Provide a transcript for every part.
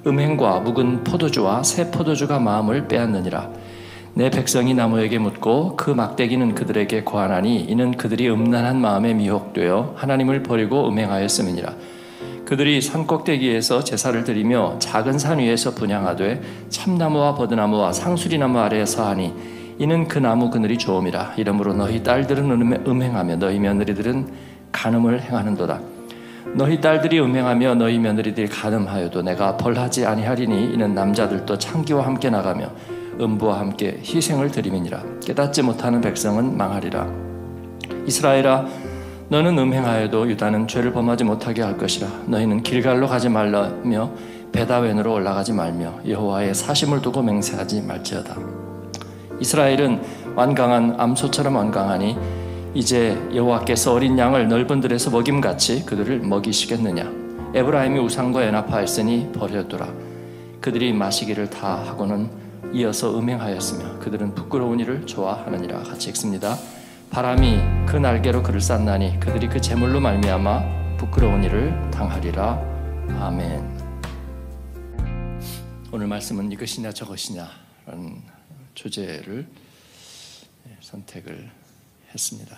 음행과 묵은 포도주와 새 포도주가 마음을 빼앗느니라. 내 백성이 나무에게 묻고 그 막대기는 그들에게 고하나니 이는 그들이 음란한 마음에 미혹되어 하나님을 버리고 음행하였음이니라. 그들이 산 꼭대기에서 제사를 드리며 작은 산 위에서 분향하되 참나무와 버드나무와 상수리나무 아래에서 하니 이는 그 나무 그늘이 좋음이라. 이러므로 너희 딸들은 음행하며 너희 며느리들은 간음을 행하는도다. 너희 딸들이 음행하며 너희 며느리들이 간음하여도 내가 벌하지 아니하리니 이는 남자들도 창기와 함께 나가며 음부와 함께 희생을 드림이니라. 깨닫지 못하는 백성은 망하리라. 이스라엘아, 너는 음행하여도 유다는 죄를 범하지 못하게 할 것이라. 너희는 길갈로 가지 말라며 베다웬으로 올라가지 말며 여호와의 사심을 두고 맹세하지 말지어다. 이스라엘은 완강한 암소처럼 완강하니 이제 여호와께서 어린 양을 넓은 들에서 먹임같이 그들을 먹이시겠느냐. 에브라임이 우상과 연합하였으니 버려두라. 그들이 마시기를 다 하고는 이어서 음행하였으며 그들은 부끄러운 일을 좋아하느니라. 같이 읽습니다. 바람이 그 날개로 그를 쌌나니 그들이 그 재물로 말미암아 부끄러운 일을 당하리라. 아멘. 오늘 말씀은 이것이냐 저것이냐 라는 주제를 선택을 했습니다.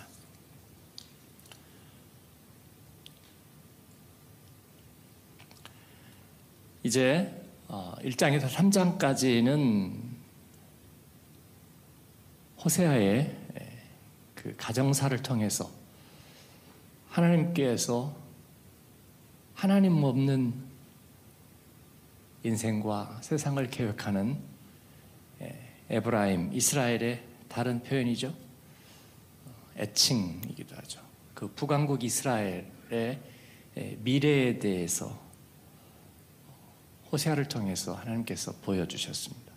이제 1장에서 3장까지는 호세아의 그 가정사를 통해서 하나님께서 하나님 없는 인생과 세상을 계획하는 에브라임, 이스라엘의 다른 표현이죠. 애칭이기도 하죠. 그 북왕국 이스라엘의 미래에 대해서 호세아를 통해서 하나님께서 보여주셨습니다.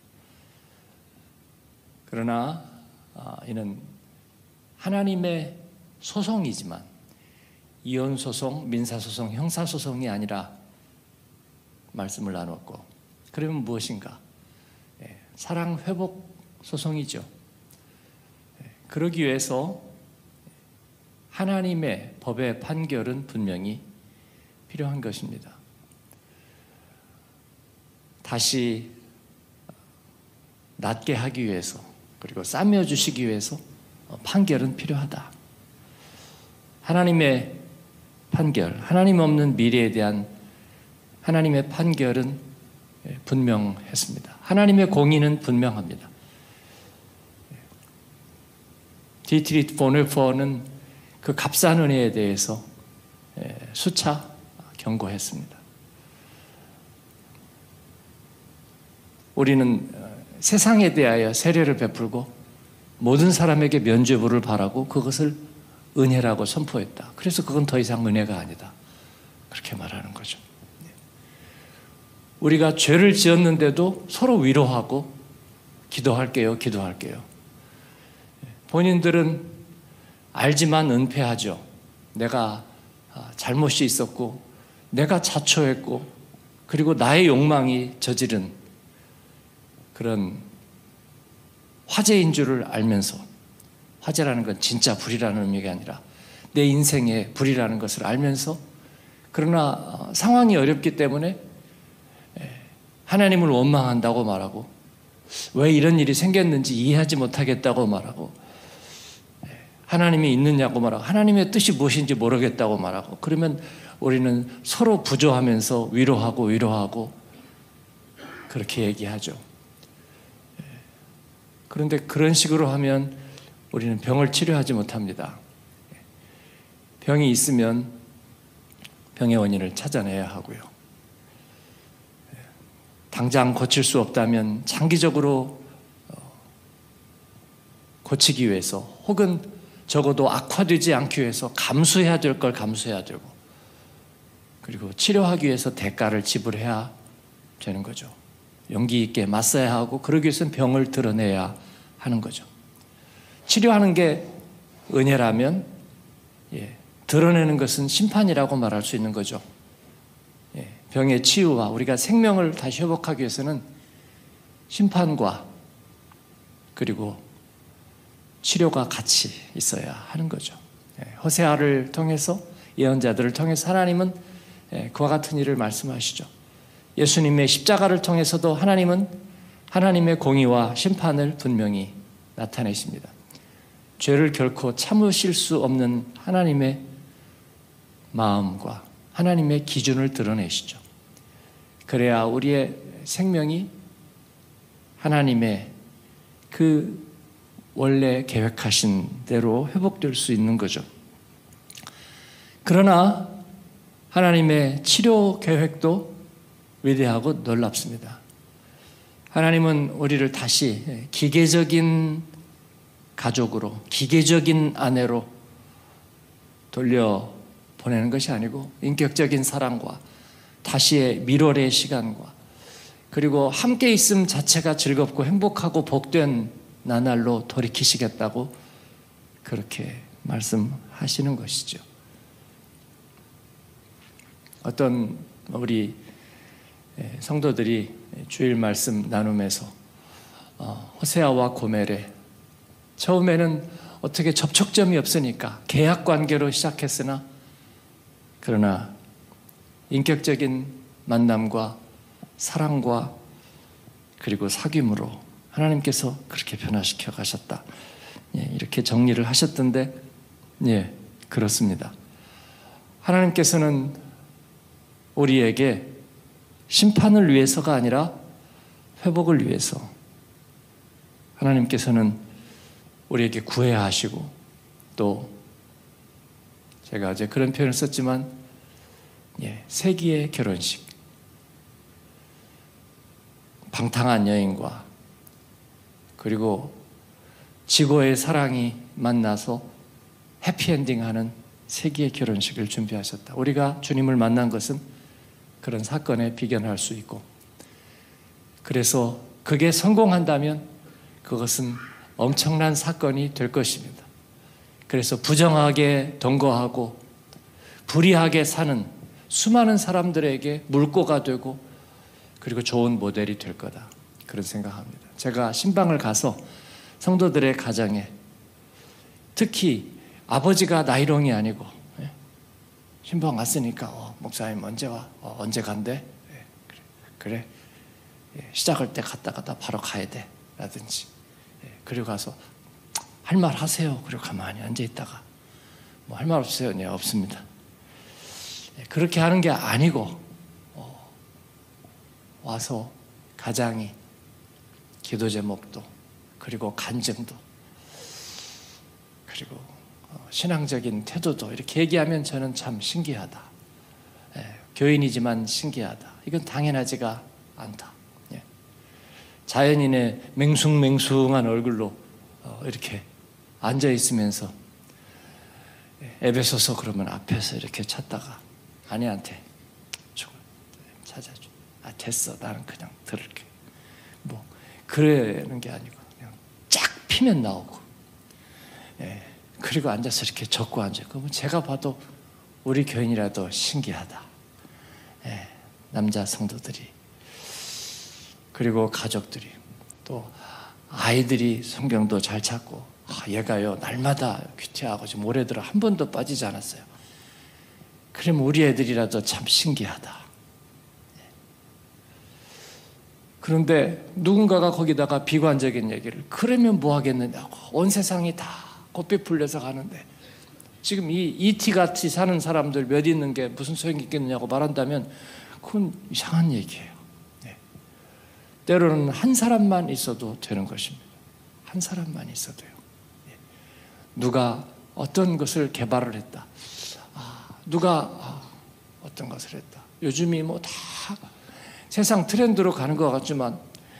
그러나 이는 하나님의 소송이지만 이혼소송, 민사소송, 형사소송이 아니라 말씀을 나눴고, 그러면 무엇인가? 사랑회복 소송이죠. 그러기 위해서 하나님의 법의 판결은 분명히 필요한 것입니다. 다시 낫게 하기 위해서, 그리고 싸매주시기 위해서 판결은 필요하다. 하나님의 판결, 하나님 없는 미래에 대한 하나님의 판결은 분명했습니다. 하나님의 공의는 분명합니다. 디트리히 보네포어는 그 값싼 은혜에 대해서 수차 경고했습니다. 우리는 세상에 대하여 세례를 베풀고 모든 사람에게 면죄부를 바라고 그것을 은혜라고 선포했다. 그래서 그건 더 이상 은혜가 아니다. 그렇게 말하는 거죠. 우리가 죄를 지었는데도 서로 위로하고 기도할게요, 기도할게요. 본인들은 알지만 은폐하죠. 내가 잘못이 있었고 내가 자초했고 그리고 나의 욕망이 저지른 그런 화재인 줄을 알면서, 화재라는 건 진짜 불이라는 의미가 아니라 내 인생의 불이라는 것을 알면서, 그러나 상황이 어렵기 때문에 하나님을 원망한다고 말하고, 왜 이런 일이 생겼는지 이해하지 못하겠다고 말하고, 하나님이 있느냐고 말하고, 하나님의 뜻이 무엇인지 모르겠다고 말하고, 그러면 우리는 서로 부조하면서 위로하고 그렇게 얘기하죠. 그런데 그런 식으로 하면 우리는 병을 치료하지 못합니다. 병이 있으면 병의 원인을 찾아내야 하고요. 당장 고칠 수 없다면 장기적으로 고치기 위해서, 혹은 적어도 악화되지 않기 위해서 감수해야 될 걸 감수해야 되고, 그리고 치료하기 위해서 대가를 지불해야 되는 거죠. 용기 있게 맞서야 하고, 그러기 위해서는 병을 드러내야 하는 거죠. 치료하는 게 은혜라면 드러내는 것은 심판이라고 말할 수 있는 거죠. 병의 치유와 우리가 생명을 다시 회복하기 위해서는 심판과 그리고 치료가 같이 있어야 하는 거죠. 호세아를 통해서, 예언자들을 통해서 하나님은 그와 같은 일을 말씀하시죠. 예수님의 십자가를 통해서도 하나님은 하나님의 공의와 심판을 분명히 나타내십니다. 죄를 결코 참으실 수 없는 하나님의 마음과 하나님의 기준을 드러내시죠. 그래야 우리의 생명이 하나님의 그 원래 계획하신 대로 회복될 수 있는 거죠. 그러나 하나님의 치료 계획도 위대하고 놀랍습니다. 하나님은 우리를 다시 기계적인 가족으로, 기계적인 아내로 돌려보내는 것이 아니고 인격적인 사랑과 다시의 밀월의 시간과 그리고 함께 있음 자체가 즐겁고 행복하고 복된 나날로 돌이키시겠다고 그렇게 말씀하시는 것이죠. 어떤 우리 성도들이 주일 말씀 나눔에서 호세아와 고멜의 처음에는 어떻게 접촉점이 없으니까 계약 관계로 시작했으나 그러나 인격적인 만남과 사랑과 그리고 사귐으로 하나님께서 그렇게 변화시켜 가셨다. 이렇게 정리를 하셨던데 그렇습니다. 하나님께서는 우리에게 심판을 위해서가 아니라 회복을 위해서 하나님께서는 우리에게 구해야 하시고 또 제가 어제 그런 표현을 썼지만 세기의 결혼식, 방탕한 여인과 그리고 지고의 사랑이 만나서 해피엔딩하는 세기의 결혼식을 준비하셨다. 우리가 주님을 만난 것은 그런 사건에 비견할 수 있고 그래서 그게 성공한다면 그것은 엄청난 사건이 될 것입니다. 그래서 부정하게 동거하고 불의하게 사는 수많은 사람들에게 물꼬가 되고 그리고 좋은 모델이 될 거다. 그런 생각합니다. 제가 신방을 가서 성도들의 가정에 특히 아버지가 나이롱이 아니고 신방 왔으니까 목사님 언제 와? 언제 간대? 그래. 시작할 때 갔다가 바로 가야 돼. 라든지 그리고 가서 할 말 하세요. 그리고 가만히 앉아있다가 뭐 할 말 없어요? 네, 없습니다. 그렇게 하는 게 아니고 와서 가장이 기도 제목도 그리고 간증도 그리고 신앙적인 태도도 이렇게 얘기하면 저는 참 신기하다. 교인이지만 신기하다. 이건 당연하지가 않다. 자연인의 맹숭맹숭한 얼굴로 이렇게 앉아 있으면서 에베소서 그러면 앞에서 이렇게 찾다가 아내한테 찾아줘. 됐어. 나는 그냥 들을게. 뭐 그러는 게 아니고 그냥 쫙 피면 나오고. 그리고 앉아서 이렇게 적고 앉아요. 그러면 제가 봐도 우리 교인이라도 신기하다. 남자 성도들이 그리고 가족들이 또 아이들이 성경도 잘 찾고 얘가요 날마다 큐티하고 지금 올해 들어 한 번도 빠지지 않았어요. 그러면 우리 애들이라도 참 신기하다. 그런데 누군가가 거기다가 비관적인 얘기를 그러면 뭐 하겠느냐고 온 세상이 다 꽃빛 풀려서 가는데 지금 이 ET같이 사는 사람들 몇 있는 게 무슨 소용이 있겠느냐고 말한다면 그건 이상한 얘기예요. 때로는 한 사람만 있어도 되는 것입니다. 한 사람만 있어도요. 누가 어떤 것을 개발을 했다. 누가 어떤 것을 했다. 요즘이 뭐 다 세상 트렌드로 가는 것 같지만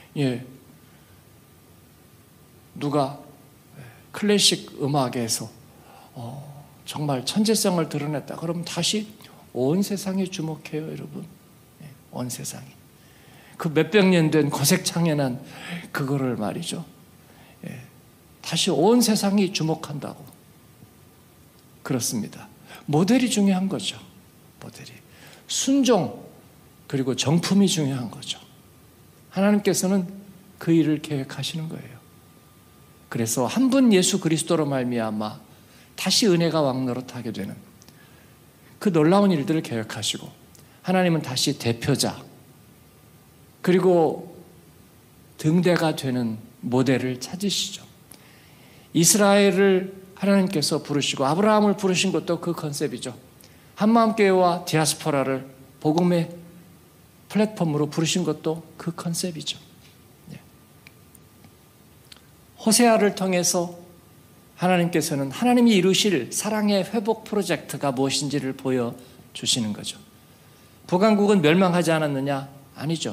누가 클래식 음악에서 정말 천재성을 드러냈다. 그럼 다시 온 세상이 주목해요, 여러분. 온 세상이. 그 몇백 년 된 고색창연한 그거를 말이죠. 다시 온 세상이 주목한다고. 그렇습니다. 모델이 중요한 거죠. 모델이. 순종 그리고 정품이 중요한 거죠. 하나님께서는 그 일을 계획하시는 거예요. 그래서 한 분 예수 그리스도로 말미암아 다시 은혜가 왕노릇하게 되는 그 놀라운 일들을 계획하시고 하나님은 다시 대표자 그리고 등대가 되는 모델을 찾으시죠. 이스라엘을 하나님께서 부르시고 아브라함을 부르신 것도 그 컨셉이죠. 한마음교회와 디아스포라를 복음의 플랫폼으로 부르신 것도 그 컨셉이죠. 호세아를 통해서 하나님께서는 하나님이 이루실 사랑의 회복 프로젝트가 무엇인지를 보여주시는 거죠. 북왕국은 멸망하지 않았느냐? 아니죠.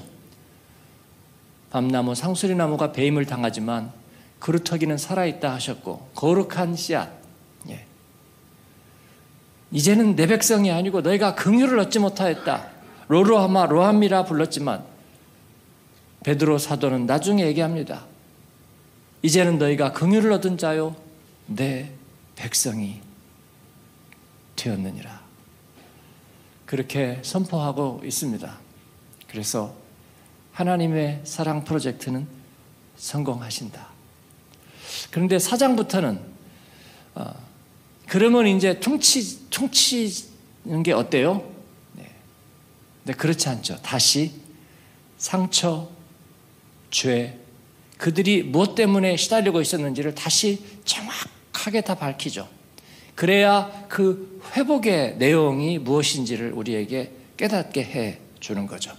밤나무, 상수리나무가 배임을 당하지만 그루터기는 살아있다 하셨고 거룩한 씨앗, 이제는 내 백성이 아니고 너희가 긍휼을 얻지 못하였다. 로로하마 로함이라 불렀지만 베드로 사도는 나중에 얘기합니다. 이제는 너희가 긍휼을 얻은 자요 내 백성이 되었느니라. 그렇게 선포하고 있습니다. 그래서 하나님의 사랑 프로젝트는 성공하신다. 그런데 4장부터는 그러면 이제 퉁치는 게 어때요? 근데 그렇지 않죠. 다시 상처, 죄, 그들이 무엇 때문에 시달리고 있었는지를 다시 정확하게 다 밝히죠. 그래야 그 회복의 내용이 무엇인지를 우리에게 깨닫게 해 주는 거죠.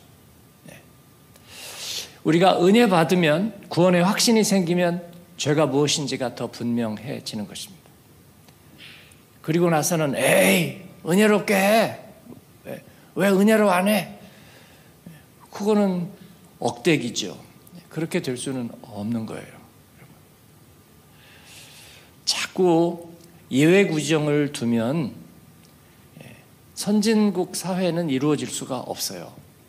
우리가 은혜 받으면, 구원의 확신이 생기면 죄가 무엇인지가 더 분명해지는 것입니다. 그리고 나서는 에이 은혜롭게 해. 왜 은혜로 안 해? 그거는 억대기죠. 그렇게 될 수는 없는 거예요. 자꾸 예외 규정을 두면 선진국 사회는 이루어질 수가 없어요.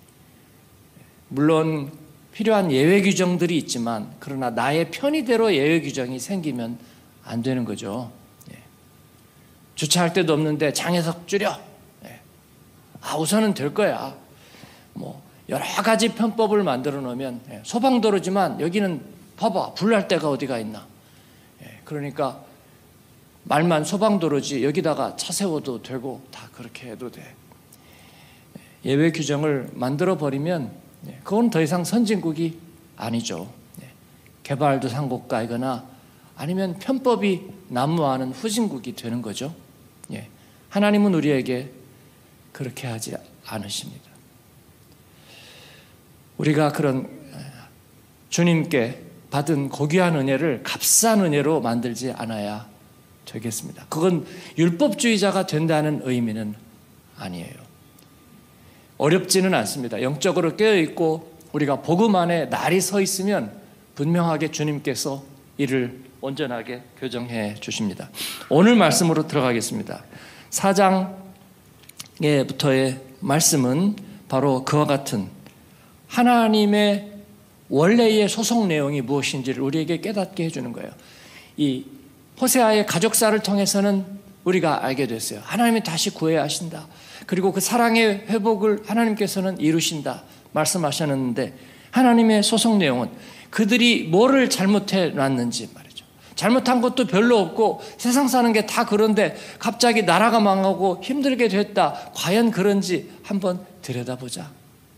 물론 필요한 예외 규정들이 있지만 그러나 나의 편의대로 예외 규정이 생기면 안 되는 거죠. 주차할 데도 없는데 장애석 줄여. 우선은 될 거야. 뭐 여러 가지 편법을 만들어 놓으면 소방도로지만 여기는 봐봐 불날 데가 어디가 있나. 그러니까 말만 소방도로지 여기다가 차 세워도 되고 다 그렇게 해도 돼. 예외 규정을 만들어 버리면 그건 더 이상 선진국이 아니죠. 개발도 상국가이거나 아니면 편법이 난무하는 후진국이 되는 거죠. 하나님은 우리에게 그렇게 하지 않으십니다. 우리가 그런 주님께 받은 고귀한 은혜를 값싼 은혜로 만들지 않아야 되겠습니다. 그건 율법주의자가 된다는 의미는 아니에요. 어렵지는 않습니다. 영적으로 깨어있고 우리가 복음 안에 날이 서 있으면 분명하게 주님께서 이를 온전하게 교정해 주십니다. 오늘 말씀으로 들어가겠습니다. 4장에부터의 말씀은 바로 그와 같은 하나님의 원래의 소속 내용이 무엇인지를 우리에게 깨닫게 해주는 거예요. 이 호세아의 가족사를 통해서는 우리가 알게 됐어요. 하나님이 다시 구해야 하신다. 그리고 그 사랑의 회복을 하나님께서는 이루신다 말씀하셨는데 하나님의 소속 내용은 그들이 뭐를 잘못해 놨는지 말이죠. 잘못한 것도 별로 없고 세상 사는 게 다 그런데 갑자기 나라가 망하고 힘들게 됐다. 과연 그런지 한번 들여다보자.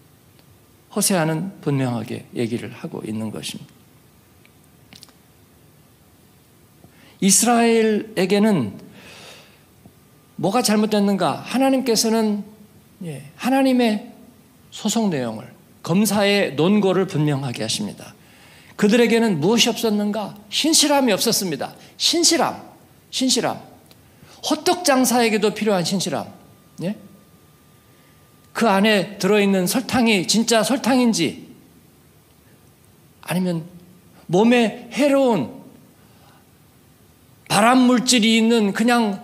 호세아는 분명하게 얘기를 하고 있는 것입니다. 이스라엘에게는 뭐가 잘못됐는가? 하나님께서는 하나님의 소속 내용을 검사의 논고를 분명하게 하십니다. 그들에게는 무엇이 없었는가? 신실함이 없었습니다. 신실함. 호떡 장사에게도 필요한 신실함. 그 안에 들어있는 설탕이 진짜 설탕인지 아니면 몸에 해로운 발암물질이 있는 그냥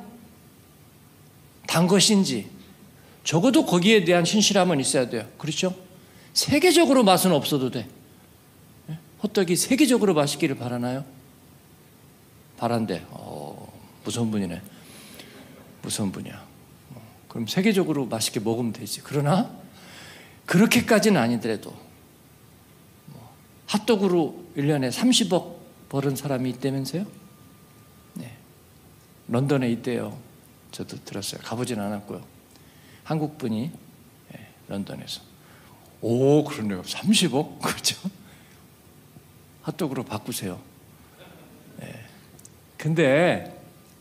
단 것인지 적어도 거기에 대한 신실함은 있어야 돼요. 그렇죠? 세계적으로 맛은 없어도 돼. 호떡이 세계적으로 맛있기를 바라나요? 바란대. 무서운 분이네. 무서운 분이야. 그럼 세계적으로 맛있게 먹으면 되지. 그러나 그렇게까지는 아니더라도 핫도그로 1년에 30억 벌은 사람이 있다면서요? 런던에 있대요. 저도 들었어요. 가보진 않았고요. 한국분이 런던에서 오, 그러네요. 30억? 그렇죠? 핫도그로 바꾸세요. 네. 근데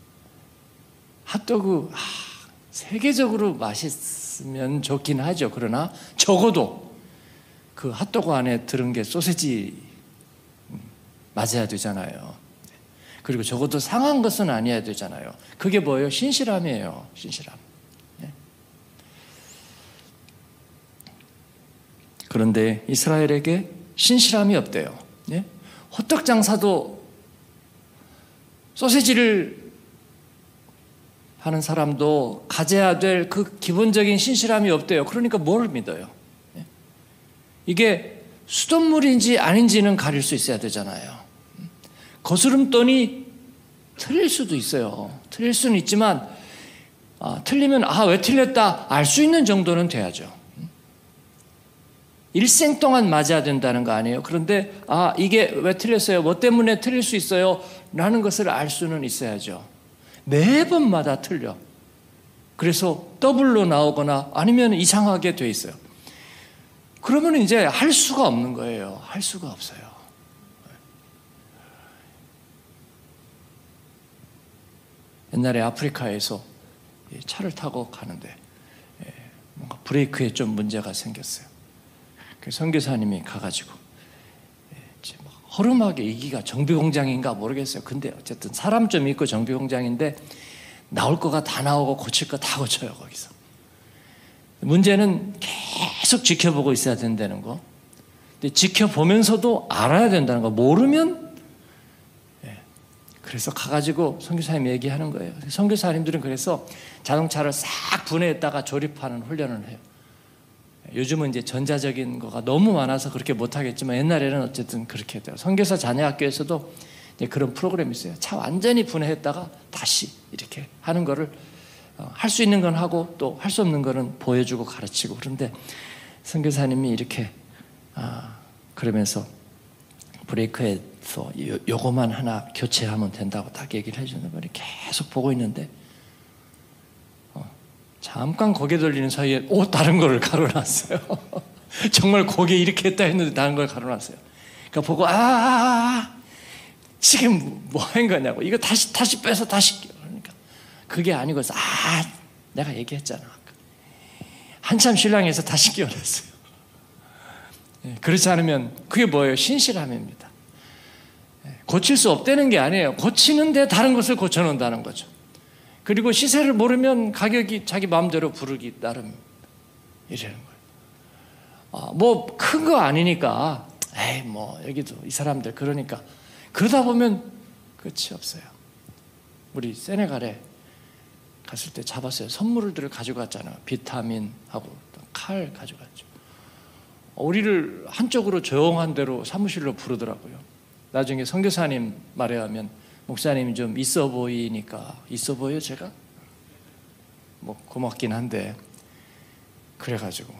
핫도그 세계적으로 맛있으면 좋긴 하죠. 그러나 적어도 그 핫도그 안에 들은 게 소세지 맞아야 되잖아요. 그리고 적어도 상한 것은 아니어야 되잖아요. 그게 뭐예요? 신실함이에요. 신실함. 네. 그런데 이스라엘에게 신실함이 없대요. 네? 호떡 장사도 소세지를 하는 사람도 가져야 될 그 기본적인 신실함이 없대요. 그러니까 뭘 믿어요? 네? 이게 수돗물인지 아닌지는 가릴 수 있어야 되잖아요. 거스름돈이 틀릴 수도 있어요. 틀릴 수는 있지만 틀리면 왜 틀렸다 알 수 있는 정도는 돼야죠. 일생 동안 맞아야 된다는 거 아니에요. 그런데 이게 왜 틀렸어요? 뭐 때문에 틀릴 수 있어요? 라는 것을 알 수는 있어야죠. 매번마다 틀려. 그래서 더블로 나오거나 아니면 이상하게 돼 있어요. 그러면 이제 할 수가 없는 거예요. 할 수가 없어요. 옛날에 아프리카에서 차를 타고 가는데 뭔가 브레이크에 좀 문제가 생겼어요. 그래서 선교사님이 가가지고 허름하게 이기가 정비공장인가 모르겠어요. 근데 어쨌든 사람 좀 있고 정비공장인데 나올 거가 다 나오고 고칠 거 다 고쳐요. 거기서. 문제는 계속 지켜보고 있어야 된다는 거. 근데 지켜보면서도 알아야 된다는 거. 모르면 그래서 가가지고 선교사님이 얘기하는 거예요. 선교사님들은 그래서 자동차를 싹 분해했다가 조립하는 훈련을 해요. 요즘은 이제 전자적인 거가 너무 많아서 그렇게 못하겠지만 옛날에는 어쨌든 그렇게 했대요. 선교사 자녀학교에서도 이제 그런 프로그램이 있어요. 차 완전히 분해했다가 다시 이렇게 하는 거를 할 수 있는 건 하고 또 할 수 없는 거는 보여주고 가르치고. 그런데 선교사님이 이렇게 그러면서 브레이크에서 요거만 하나 교체하면 된다고 딱 얘기를 해주는 거니 계속 보고 있는데 잠깐 고개 돌리는 사이에 다른 거를 가로놨어요. 정말 고개 이렇게 했다 했는데 다른 걸 가로놨어요. 그러니까 보고 지금 뭐 한 거냐고. 이거 다시 빼서 다시. 그러니까 그게 아니고 내가 얘기했잖아. 한참 신랑해서 다시 끼워냈어요. 그렇지 않으면 그게 뭐예요? 신실함입니다. 고칠 수 없다는 게 아니에요. 고치는데 다른 것을 고쳐놓는다는 거죠. 그리고 시세를 모르면 가격이 자기 마음대로 부르기 나름 이러는 거예요. 뭐 큰 거 아니니까 뭐 여기도 이 사람들 그러니까 그러다 보면 끝이 없어요. 우리 세네갈에 갔을 때 잡았어요. 선물들을 가져갔잖아요. 비타민하고 칼 가져갔죠. 우리를 한쪽으로 조용한 데로 사무실로 부르더라고요. 나중에 선교사님 말에 하면 목사님이 좀 있어 보이니까 있어 보여요 제가? 뭐 고맙긴 한데 그래가지고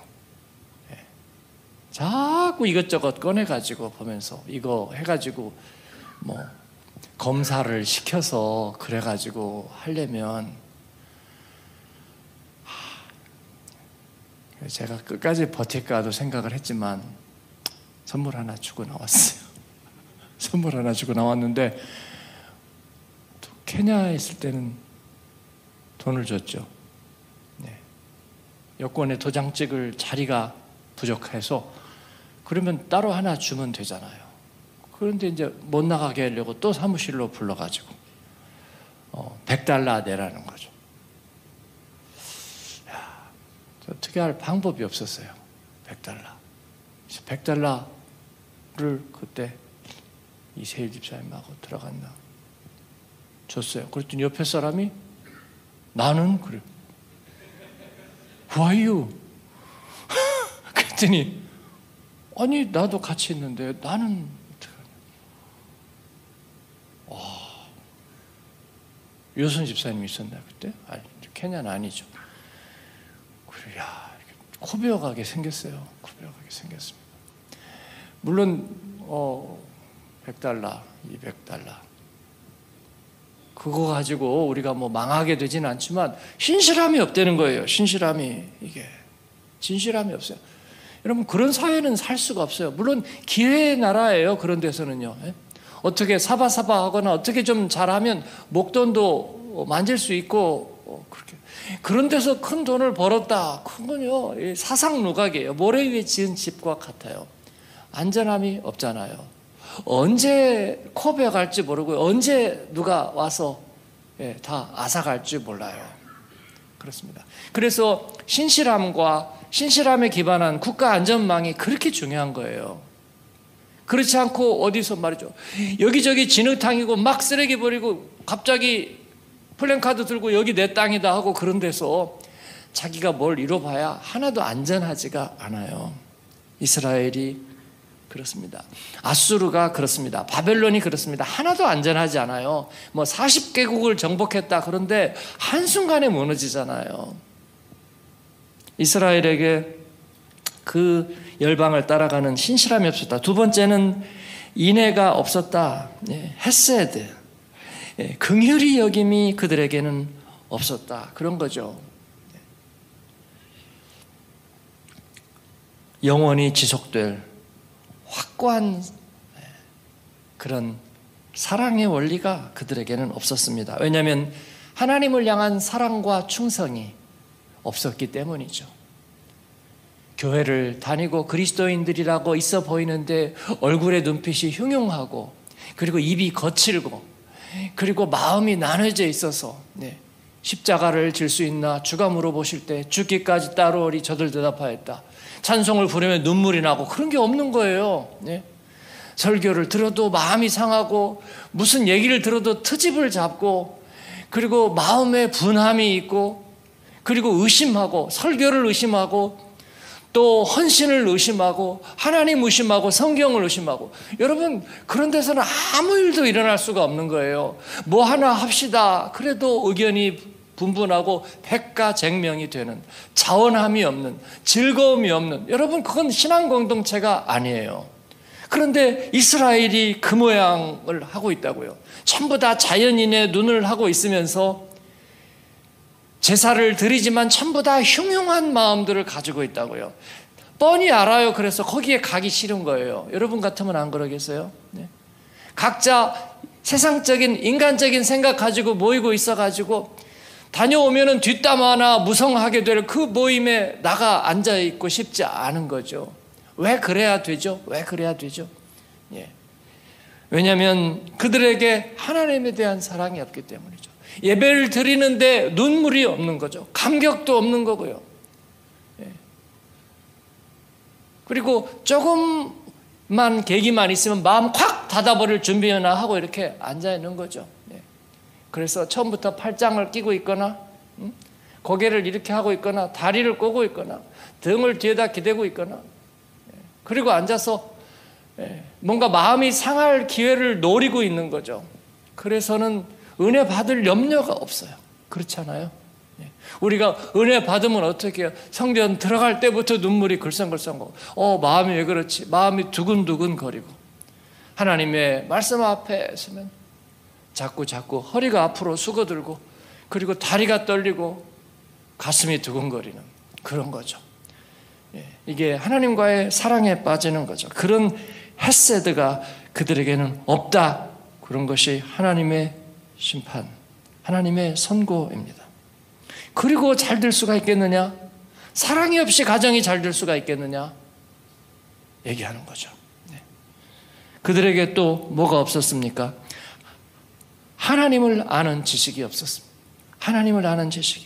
자꾸 이것저것 꺼내가지고 보면서 이거 해가지고 뭐 검사를 시켜서 그래가지고 하려면 제가 끝까지 버틸까도 생각을 했지만 선물 하나 주고 나왔어요. 선물 하나 주고 나왔는데 케냐에 있을 때는 돈을 줬죠. 여권에 도장 찍을 자리가 부족해서 그러면 따로 하나 주면 되잖아요. 그런데 이제 못 나가게 하려고 또 사무실로 불러가지고 $100 내라는 거죠. 어떻게 할 방법이 없었어요. $100를 그때 이세일 집사님하고 들어갔나 줬어요. 그랬더니 옆에 사람이 나는 그래. Who are you? 그랬더니 아니 나도 같이 있는데 나는 어떡하냐. 요선 집사님이 있었나 그때? 아니 케냐는 아니죠. 그래 코베어가게 생겼어요. 코베어가게 생겼습니다. 물론 $100, $200 그거 가지고 우리가 뭐 망하게 되지는 않지만 신실함이 없다는 거예요. 신실함이 이게 진실함이 없어요. 여러분, 그런 사회는 살 수가 없어요. 물론 기회의 나라예요. 그런 데서는요. 어떻게 사바사바하거나 어떻게 좀 잘하면 목돈도 만질 수 있고 그렇게. 그런 데서 큰 돈을 벌었다. 그건요, 사상누각이에요. 모래 위에 지은 집과 같아요. 안전함이 없잖아요. 언제 코베갈지 모르고 언제 누가 와서 다 앗아갈지 몰라요. 그렇습니다. 그래서 신실함에 기반한 국가 안전망이 그렇게 중요한 거예요. 그렇지 않고 어디서 말이죠, 여기저기 진흙탕이고 막 쓰레기 버리고 갑자기 플랜카드 들고 여기 내 땅이다 하고 그런 데서 자기가 뭘 이뤄봐야 하나도 안전하지가 않아요. 이스라엘이 그렇습니다. 아수르가 그렇습니다. 바벨론이 그렇습니다. 하나도 안전하지 않아요. 뭐 40개국을 정복했다 그런데 한순간에 무너지잖아요. 이스라엘에게 그 열방을 따라가는 신실함이 없었다. 두 번째는 인애가 없었다. 헤세드, 긍휼히 여김이 그들에게는 없었다. 그런 거죠. 영원히 지속될 확고한 그런 사랑의 원리가 그들에게는 없었습니다. 왜냐하면 하나님을 향한 사랑과 충성이 없었기 때문이죠. 교회를 다니고 그리스도인들이라고 있어 보이는데 얼굴의 눈빛이 흉흉하고 그리고 입이 거칠고 그리고 마음이 나눠져 있어서 십자가를 질 수 있나 주가 물어보실 때 죽기까지 따르오리 저들 대답하였다. 찬송을 부르면 눈물이 나고 그런 게 없는 거예요. 설교를 들어도 마음이 상하고 무슨 얘기를 들어도 트집을 잡고 그리고 마음에 분함이 있고 그리고 의심하고 설교를 의심하고 또 헌신을 의심하고 하나님 의심하고 성경을 의심하고. 여러분, 그런 데서는 아무 일도 일어날 수가 없는 거예요. 뭐 하나 합시다 그래도 의견이 분분하고 백가쟁명이 되는, 자원함이 없는, 즐거움이 없는, 여러분 그건 신앙 공동체가 아니에요. 그런데 이스라엘이 그 모양을 하고 있다고요. 전부 다 자연인의 눈을 하고 있으면서 제사를 드리지만 전부 다 흉흉한 마음들을 가지고 있다고요. 뻔히 알아요. 그래서 거기에 가기 싫은 거예요. 여러분 같으면 안 그러겠어요? 각자 세상적인 인간적인 생각 가지고 모이고 있어가지고 다녀오면은 뒷담 하나 무성하게 될 그 모임에 나가 앉아있고 싶지 않은 거죠. 왜 그래야 되죠? 왜 그래야 되죠? 왜냐하면 그들에게 하나님에 대한 사랑이 없기 때문이죠. 예배를 드리는데 눈물이 없는 거죠. 감격도 없는 거고요. 그리고 조금만 계기만 있으면 마음 콱 닫아버릴 준비나 하고 이렇게 앉아있는 거죠. 그래서 처음부터 팔짱을 끼고 있거나 고개를 이렇게 하고 있거나 다리를 꼬고 있거나 등을 뒤에다 기대고 있거나 그리고 앉아서 뭔가 마음이 상할 기회를 노리고 있는 거죠. 그래서는 은혜 받을 염려가 없어요. 그렇지 않아요? 우리가 은혜 받으면 어떻게 해요? 성전 들어갈 때부터 눈물이 글썽글썽하고 마음이 왜 그렇지? 마음이 두근두근 거리고 하나님의 말씀 앞에 서면 자꾸 허리가 앞으로 수그들고 그리고 다리가 떨리고 가슴이 두근거리는 그런 거죠. 이게 하나님과의 사랑에 빠지는 거죠. 그런 헤세드가 그들에게는 없다. 그런 것이 하나님의 심판, 하나님의 선고입니다. 그리고 잘 될 수가 있겠느냐? 사랑이 없이 가정이 잘 될 수가 있겠느냐? 얘기하는 거죠. 그들에게 또 뭐가 없었습니까? 하나님을 아는 지식이 없었습니다. 하나님을 아는 지식이.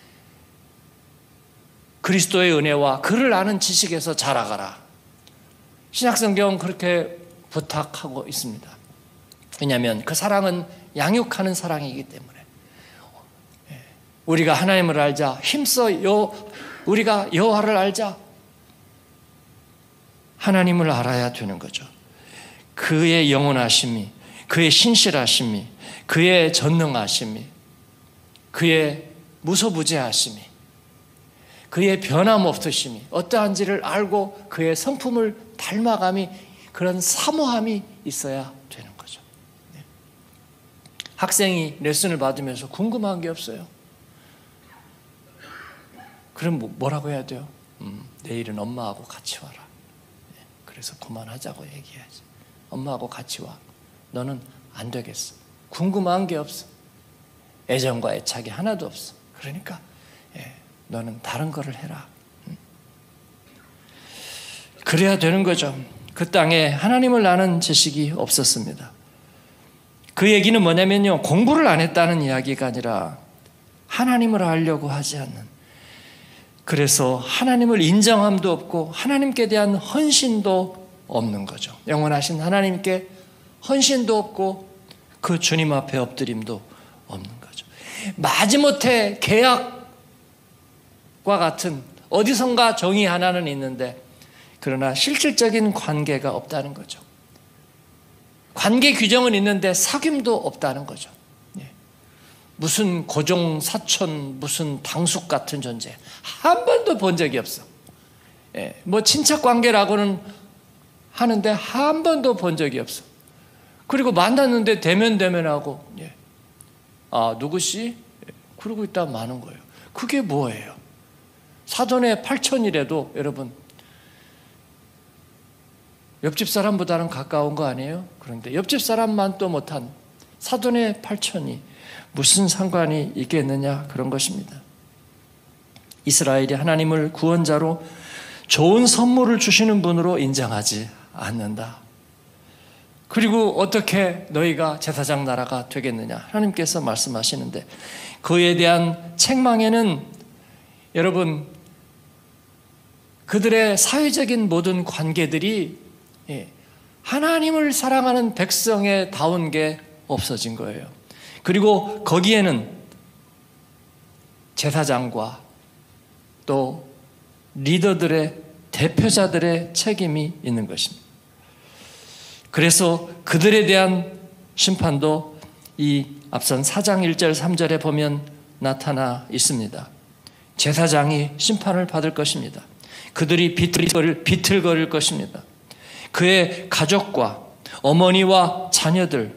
그리스도의 은혜와 그를 아는 지식에서 자라가라. 신약성경은 그렇게 부탁하고 있습니다. 왜냐하면 그 사랑은 양육하는 사랑이기 때문에. 우리가 하나님을 알자, 힘써 우리가 여호와를 알자. 하나님을 알아야 되는 거죠. 그의 영원하심이, 그의 신실하심이, 그의 전능하심이, 그의 무소부재하심이, 그의 변함없으심이 어떠한지를 알고 그의 성품을 닮아감이, 그런 사모함이 있어야 되는 거죠. 학생이 레슨을 받으면서 궁금한 게 없어요. 그럼 뭐라고 해야 돼요? 내일은 엄마하고 같이 와라. 그래서 그만하자고 얘기해야지. 엄마하고 같이 와. 너는 안 되겠어. 궁금한 게 없어. 애정과 애착이 하나도 없어. 그러니까 너는 다른 거를 해라. 그래야 되는 거죠. 그 땅에 하나님을 아는 지식이 없었습니다. 그 얘기는 뭐냐면요, 공부를 안 했다는 이야기가 아니라 하나님을 알려고 하지 않는, 그래서 하나님을 인정함도 없고 하나님께 대한 헌신도 없는 거죠. 영원하신 하나님께 헌신도 없고 그 주님 앞에 엎드림도 없는 거죠. 마지못해 계약과 같은 어디선가 정의 하나는 있는데, 그러나 실질적인 관계가 없다는 거죠. 관계 규정은 있는데 사귐도 없다는 거죠. 무슨 고종 사촌, 무슨 당숙 같은 존재 한 번도 본 적이 없어. 뭐 친척 관계라고는 하는데 한 번도 본 적이 없어. 그리고 만났는데 대면하고 누구시? 그러고 있다 마는 거예요. 그게 뭐예요? 사돈의 8천이라도 여러분 옆집 사람보다는 가까운 거 아니에요? 그런데 옆집 사람만 또 못한 사돈의 8천이 무슨 상관이 있겠느냐, 그런 것입니다. 이스라엘이 하나님을 구원자로 좋은 선물을 주시는 분으로 인정하지 않는다. 그리고 어떻게 너희가 제사장 나라가 되겠느냐, 하나님께서 말씀하시는데, 그에 대한 책망에는 여러분 그들의 사회적인 모든 관계들이 하나님을 사랑하는 백성에 다운 게 없어진 거예요. 그리고 거기에는 제사장과 또 리더들의, 대표자들의 책임이 있는 것입니다. 그래서 그들에 대한 심판도 이 앞선 4장 1절 3절에 보면 나타나 있습니다. 제사장이 심판을 받을 것입니다. 그들이 비틀거릴 것입니다. 그의 가족과 어머니와 자녀들,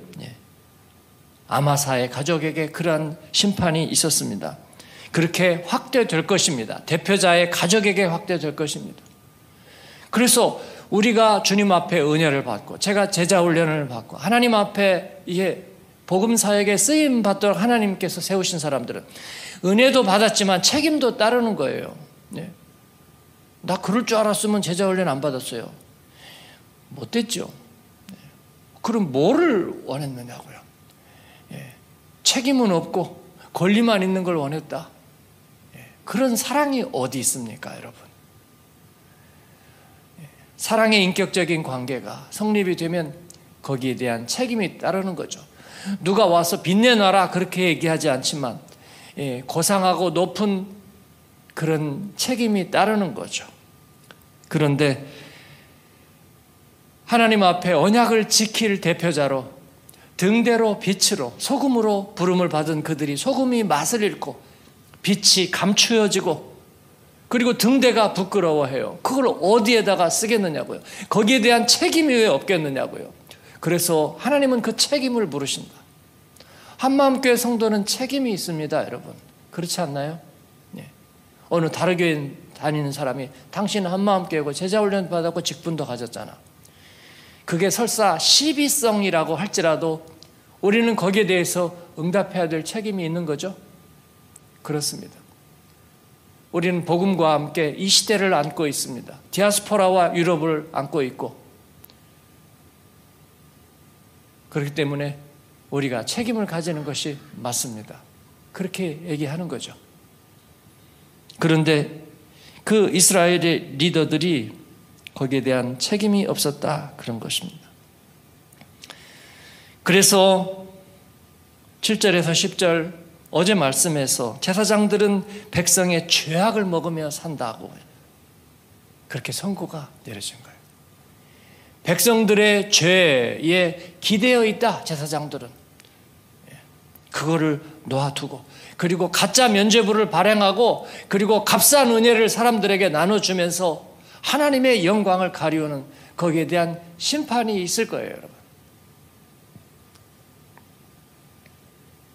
아마사의 가족에게 그러한 심판이 있었습니다. 그렇게 확대될 것입니다. 대표자의 가족에게 확대될 것입니다. 그래서 우리가 주님 앞에 은혜를 받고, 제가 제자 훈련을 받고 하나님 앞에 이게 복음 사역에 쓰임 받도록 하나님께서 세우신 사람들은 은혜도 받았지만 책임도 따르는 거예요. 나 그럴 줄 알았으면 제자 훈련 안 받았어요. 못됐죠. 그럼 뭐를 원했느냐고요. 책임은 없고 권리만 있는 걸 원했다. 그런 사랑이 어디 있습니까, 여러분? 사랑의 인격적인 관계가 성립이 되면 거기에 대한 책임이 따르는 거죠. 누가 와서 빛내놔라 그렇게 얘기하지 않지만 고상하고 높은 그런 책임이 따르는 거죠. 그런데 하나님 앞에 언약을 지킬 대표자로 등대로 빛으로 소금으로 부름을 받은 그들이 소금이 맛을 잃고 빛이 감추어지고 그리고 등대가 부끄러워해요. 그걸 어디에다가 쓰겠느냐고요. 거기에 대한 책임이 왜 없겠느냐고요. 그래서 하나님은 그 책임을 물으신다. 한마음교회 성도는 책임이 있습니다, 여러분. 그렇지 않나요? 어느 다른 교회 다니는 사람이 당신은 한마음교회고 제자훈련 받았고 직분도 가졌잖아. 그게 설사 시비성이라고 할지라도 우리는 거기에 대해서 응답해야 될 책임이 있는 거죠. 그렇습니다. 우리는 복음과 함께 이 시대를 안고 있습니다. 디아스포라와 유럽을 안고 있고, 그렇기 때문에 우리가 책임을 가지는 것이 맞습니다. 그렇게 얘기하는 거죠. 그런데 그 이스라엘의 리더들이 거기에 대한 책임이 없었다, 그런 것입니다. 그래서 7절에서 10절 어제 말씀에서 제사장들은 백성의 죄악을 먹으며 산다고 그렇게 선고가 내려진 거예요. 백성들의 죄에 기대어 있다, 제사장들은. 그거를 놓아두고, 그리고 가짜 면죄부를 발행하고, 그리고 값싼 은혜를 사람들에게 나눠주면서 하나님의 영광을 가리우는 거기에 대한 심판이 있을 거예요, 여러분.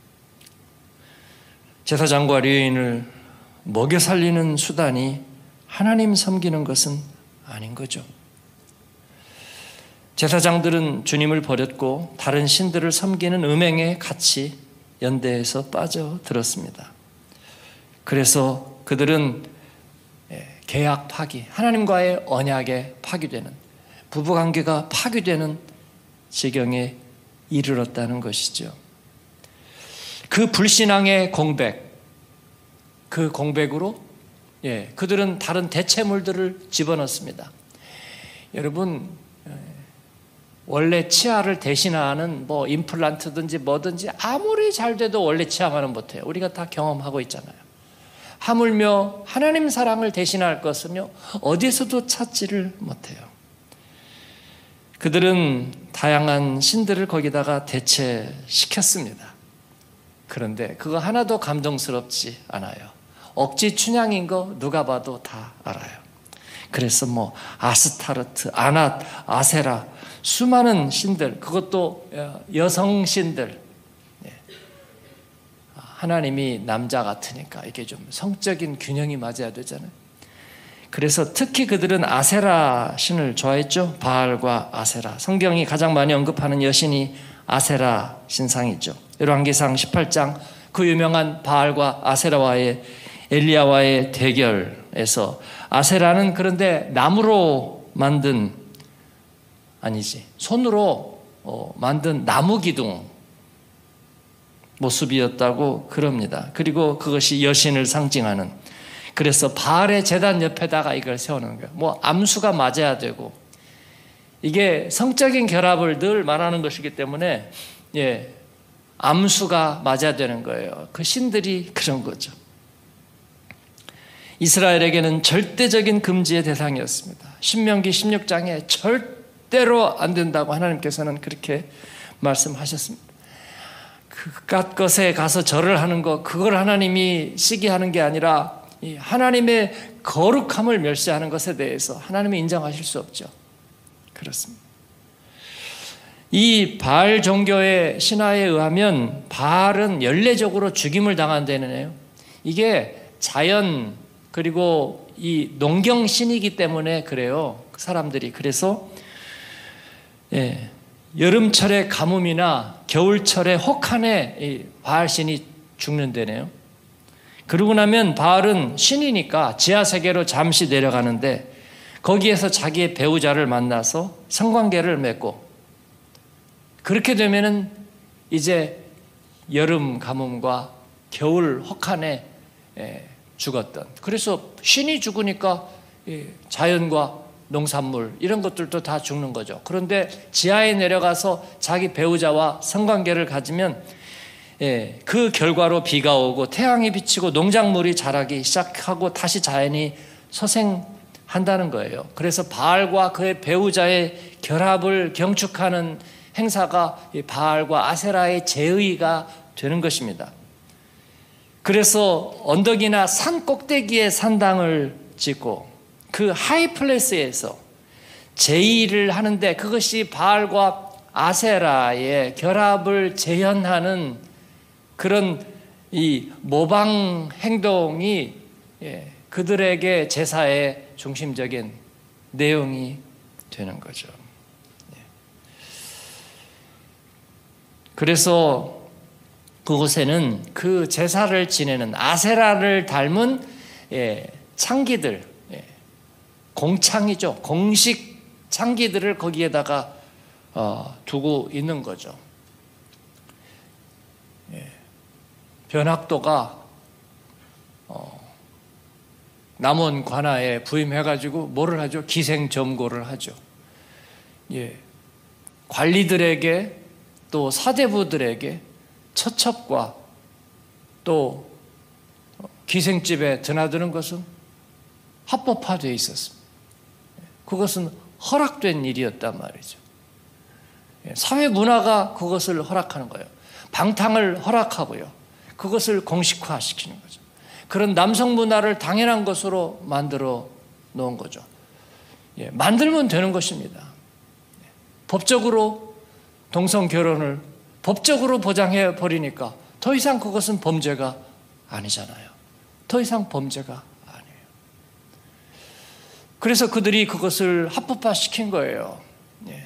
제사장과 레위인을 먹여 살리는 수단이 하나님 섬기는 것은 아닌 거죠. 제사장들은 주님을 버렸고 다른 신들을 섬기는 음행에 같이 연대해서 빠져들었습니다. 그래서 그들은 계약 파기, 하나님과의 언약에 파기되는, 부부관계가 파기되는 지경에 이르렀다는 것이죠. 그 불신앙의 공백, 그 공백으로 그들은 다른 대체물들을 집어넣습니다. 여러분, 원래 치아를 대신하는 뭐 임플란트든지 뭐든지 아무리 잘 돼도 원래 치아만은 못해요. 우리가 다 경험하고 있잖아요. 하물며 하나님 사랑을 대신할 것은요, 어디에서도 찾지를 못해요. 그들은 다양한 신들을 거기다가 대체시켰습니다. 그런데 그거 하나도 감동스럽지 않아요. 억지 춘향인 거 누가 봐도 다 알아요. 그래서 뭐 아스타르트, 아낫, 아세라, 수많은 신들, 그것도 여성 신들. 하나님이 남자 같으니까 이게 좀 성적인 균형이 맞아야 되잖아요. 그래서 특히 그들은 아세라 신을 좋아했죠. 바알과 아세라. 성경이 가장 많이 언급하는 여신이 아세라 신상이죠. 열왕기상 18장 그 유명한 바알과 아세라와의 엘리야와의 대결에서 아세라는 그런데 나무로 만든, 아니지, 손으로 만든 나무 기둥 모습이었다고 그럽니다. 그리고 그것이 여신을 상징하는, 그래서 바알의 제단 옆에다가 이걸 세우는 거예요. 뭐 암수가 맞아야 되고, 이게 성적인 결합을 늘 말하는 것이기 때문에 암수가 맞아야 되는 거예요. 그 신들이 그런 거죠. 이스라엘에게는 절대적인 금지의 대상이었습니다. 신명기 16장에 절대로 안 된다고 하나님께서는 그렇게 말씀하셨습니다. 그깟 것에 가서 절을 하는 것, 그걸 하나님이 시기하는 게 아니라 하나님의 거룩함을 멸시하는 것에 대해서 하나님이 인정하실 수 없죠. 그렇습니다. 이 바알 종교의 신화에 의하면 바알은 연례적으로 죽임을 당한다네요. 이게 자연 그리고 이 농경신이기 때문에 그래요. 사람들이. 그래서 여름철에 가뭄이나 겨울철에 혹한에 이 바알신이 죽는다네요. 그러고 나면 바알은 신이니까 지하세계로 잠시 내려가는데 거기에서 자기의 배우자를 만나서 성관계를 맺고, 그렇게 되면은 이제 여름 가뭄과 겨울 혹한에 죽었던, 그래서 신이 죽으니까 자연과 농산물 이런 것들도 다 죽는 거죠. 그런데 지하에 내려가서 자기 배우자와 성관계를 가지면 그 결과로 비가 오고 태양이 비치고 농작물이 자라기 시작하고 다시 자연이 소생한다는 거예요. 그래서 바알과 그의 배우자의 결합을 경축하는 행사가 바알과 아세라의 제의가 되는 것입니다. 그래서 언덕이나 산 꼭대기에 산당을 짓고 그 하이플레스에서 제의를 하는데, 그것이 바알과 아세라의 결합을 재현하는 그런 이 모방 행동이 그들에게 제사의 중심적인 내용이 되는 거죠. 그래서 그곳에는 그 제사를 지내는 아세라를 닮은 창기들, 공창이죠. 공식 창기들을 거기에다가 두고 있는 거죠. 변학도가 남원 관아에 부임해가지고 뭐를 하죠? 기생점고를 하죠. 관리들에게 또 사대부들에게 처첩과 또 기생집에 드나드는 것은 합법화되어 있었습니다. 그것은 허락된 일이었단 말이죠. 사회 문화가 그것을 허락하는 거예요. 방탕을 허락하고요. 그것을 공식화시키는 거죠. 그런 남성 문화를 당연한 것으로 만들어 놓은 거죠. 만들면 되는 것입니다. 법적으로 동성 결혼을 법적으로 보장해 버리니까 더 이상 그것은 범죄가 아니잖아요. 더 이상 범죄가 아니에요. 그래서 그들이 그것을 합법화시킨 거예요. 예.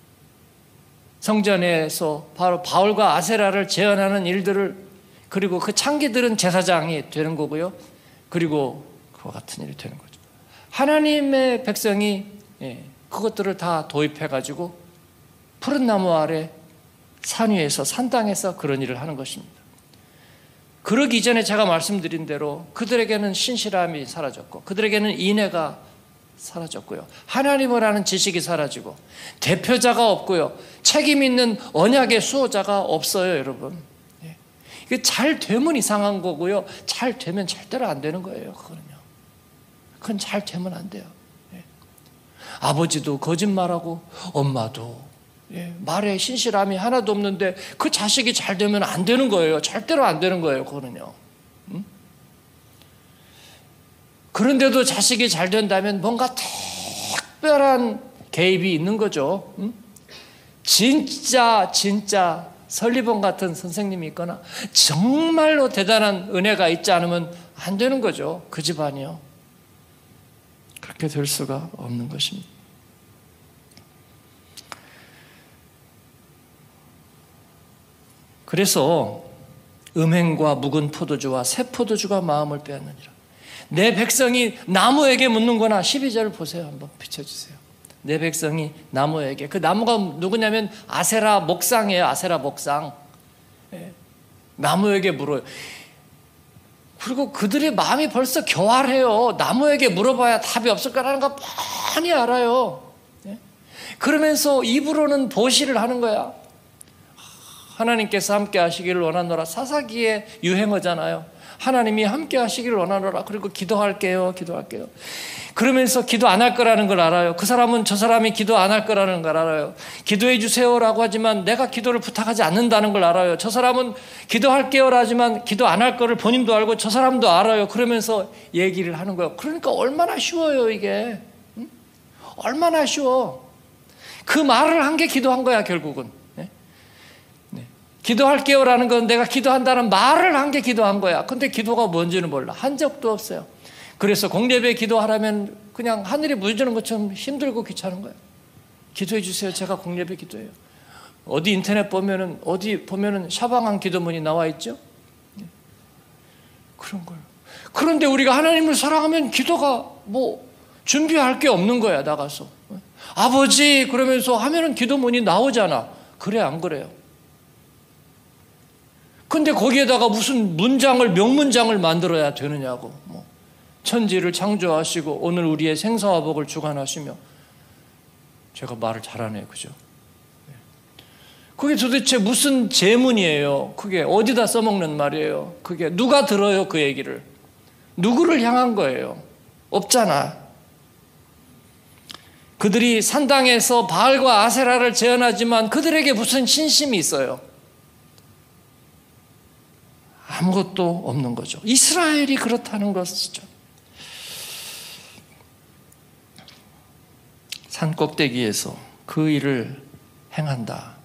성전에서 바로 바울과 아세라를 제언하는 일들을, 그리고 그 창기들은 제사장이 되는 거고요. 그리고 그와 같은 일이 되는 거죠. 하나님의 백성이 그것들을 다 도입해가지고 푸른 나무 아래 산 위에서, 산 땅에서 그런 일을 하는 것입니다. 그러기 전에 제가 말씀드린 대로 그들에게는 신실함이 사라졌고, 그들에게는 인애가 사라졌고요. 하나님을 아는 지식이 사라지고, 대표자가 없고요. 책임 있는 언약의 수호자가 없어요, 여러분. 이게 잘 되면 이상한 거고요. 잘 되면 절대로 안 되는 거예요, 그거는요. 그건 잘 되면 안 돼요. 아버지도 거짓말하고, 엄마도 말에 신실함이 하나도 없는데 그 자식이 잘 되면 안 되는 거예요. 절대로 안 되는 거예요, 그거는요. 그런데도 자식이 잘 된다면 뭔가 특별한 개입이 있는 거죠. 진짜 설리번 같은 선생님이 있거나 정말로 대단한 은혜가 있지 않으면 안 되는 거죠, 그 집안이요. 그렇게 될 수가 없는 것입니다. 그래서 음행과 묵은 포도주와 새 포도주가 마음을 빼앗느니라. 내 백성이 나무에게 묻는구나. 12절 보세요. 한번 비춰주세요. 내 백성이 나무에게. 그 나무가 누구냐면 아세라 목상이에요. 아세라 목상. 나무에게 물어요. 그리고 그들의 마음이 벌써 교활해요. 나무에게 물어봐야 답이 없을 거라는 거 뻔히 알아요. 그러면서 입으로는 보시를 하는 거야. 하나님께서 함께 하시기를 원하노라. 사사기의 유행어잖아요. 하나님이 함께 하시기를 원하노라. 그리고 기도할게요. 그러면서 기도 안 할 거라는 걸 알아요. 그 사람은 저 사람이 기도 안 할 거라는 걸 알아요. 기도해 주세요라고 하지만 내가 기도를 부탁하지 않는다는 걸 알아요. 저 사람은 기도할게요라 하지만 기도 안 할 거를 본인도 알고 저 사람도 알아요. 그러면서 얘기를 하는 거예요. 그러니까 얼마나 쉬워요, 이게. 얼마나 쉬워. 그 말을 한 게 기도한 거야, 결국은. 기도할게요라는 건 내가 기도한다는 말을 한 게 기도한 거야. 근데 기도가 뭔지는 몰라. 한 적도 없어요. 그래서 공예배 기도하라면 그냥 하늘이 물 주는 것처럼 힘들고 귀찮은 거예요. 기도해 주세요. 제가 공예배 기도해요. 어디 인터넷 보면은, 어디 보면은 샤방한 기도문이 나와 있죠? 그런 거예요. 그런데 우리가 하나님을 사랑하면 기도가 뭐 준비할 게 없는 거야, 나가서. 아버지 그러면서 하면은 기도문이 나오잖아. 그래, 안 그래요? 근데 거기에다가 무슨 명문장을 만들어야 되느냐고. 천지를 창조하시고 오늘 우리의 생사와 복을 주관하시며. 제가 말을 잘하네요, 그죠? 그게 도대체 무슨 제문이에요? 그게 어디다 써먹는 말이에요? 그게 누가 들어요, 그 얘기를? 누구를 향한 거예요? 없잖아. 그들이 산당에서 바알과 아세라를 제언하지만 그들에게 무슨 신심이 있어요? 아무것도 없는 거죠. 이스라엘이 그렇다는 것이죠. 산 꼭대기에서 그 일을 행한다.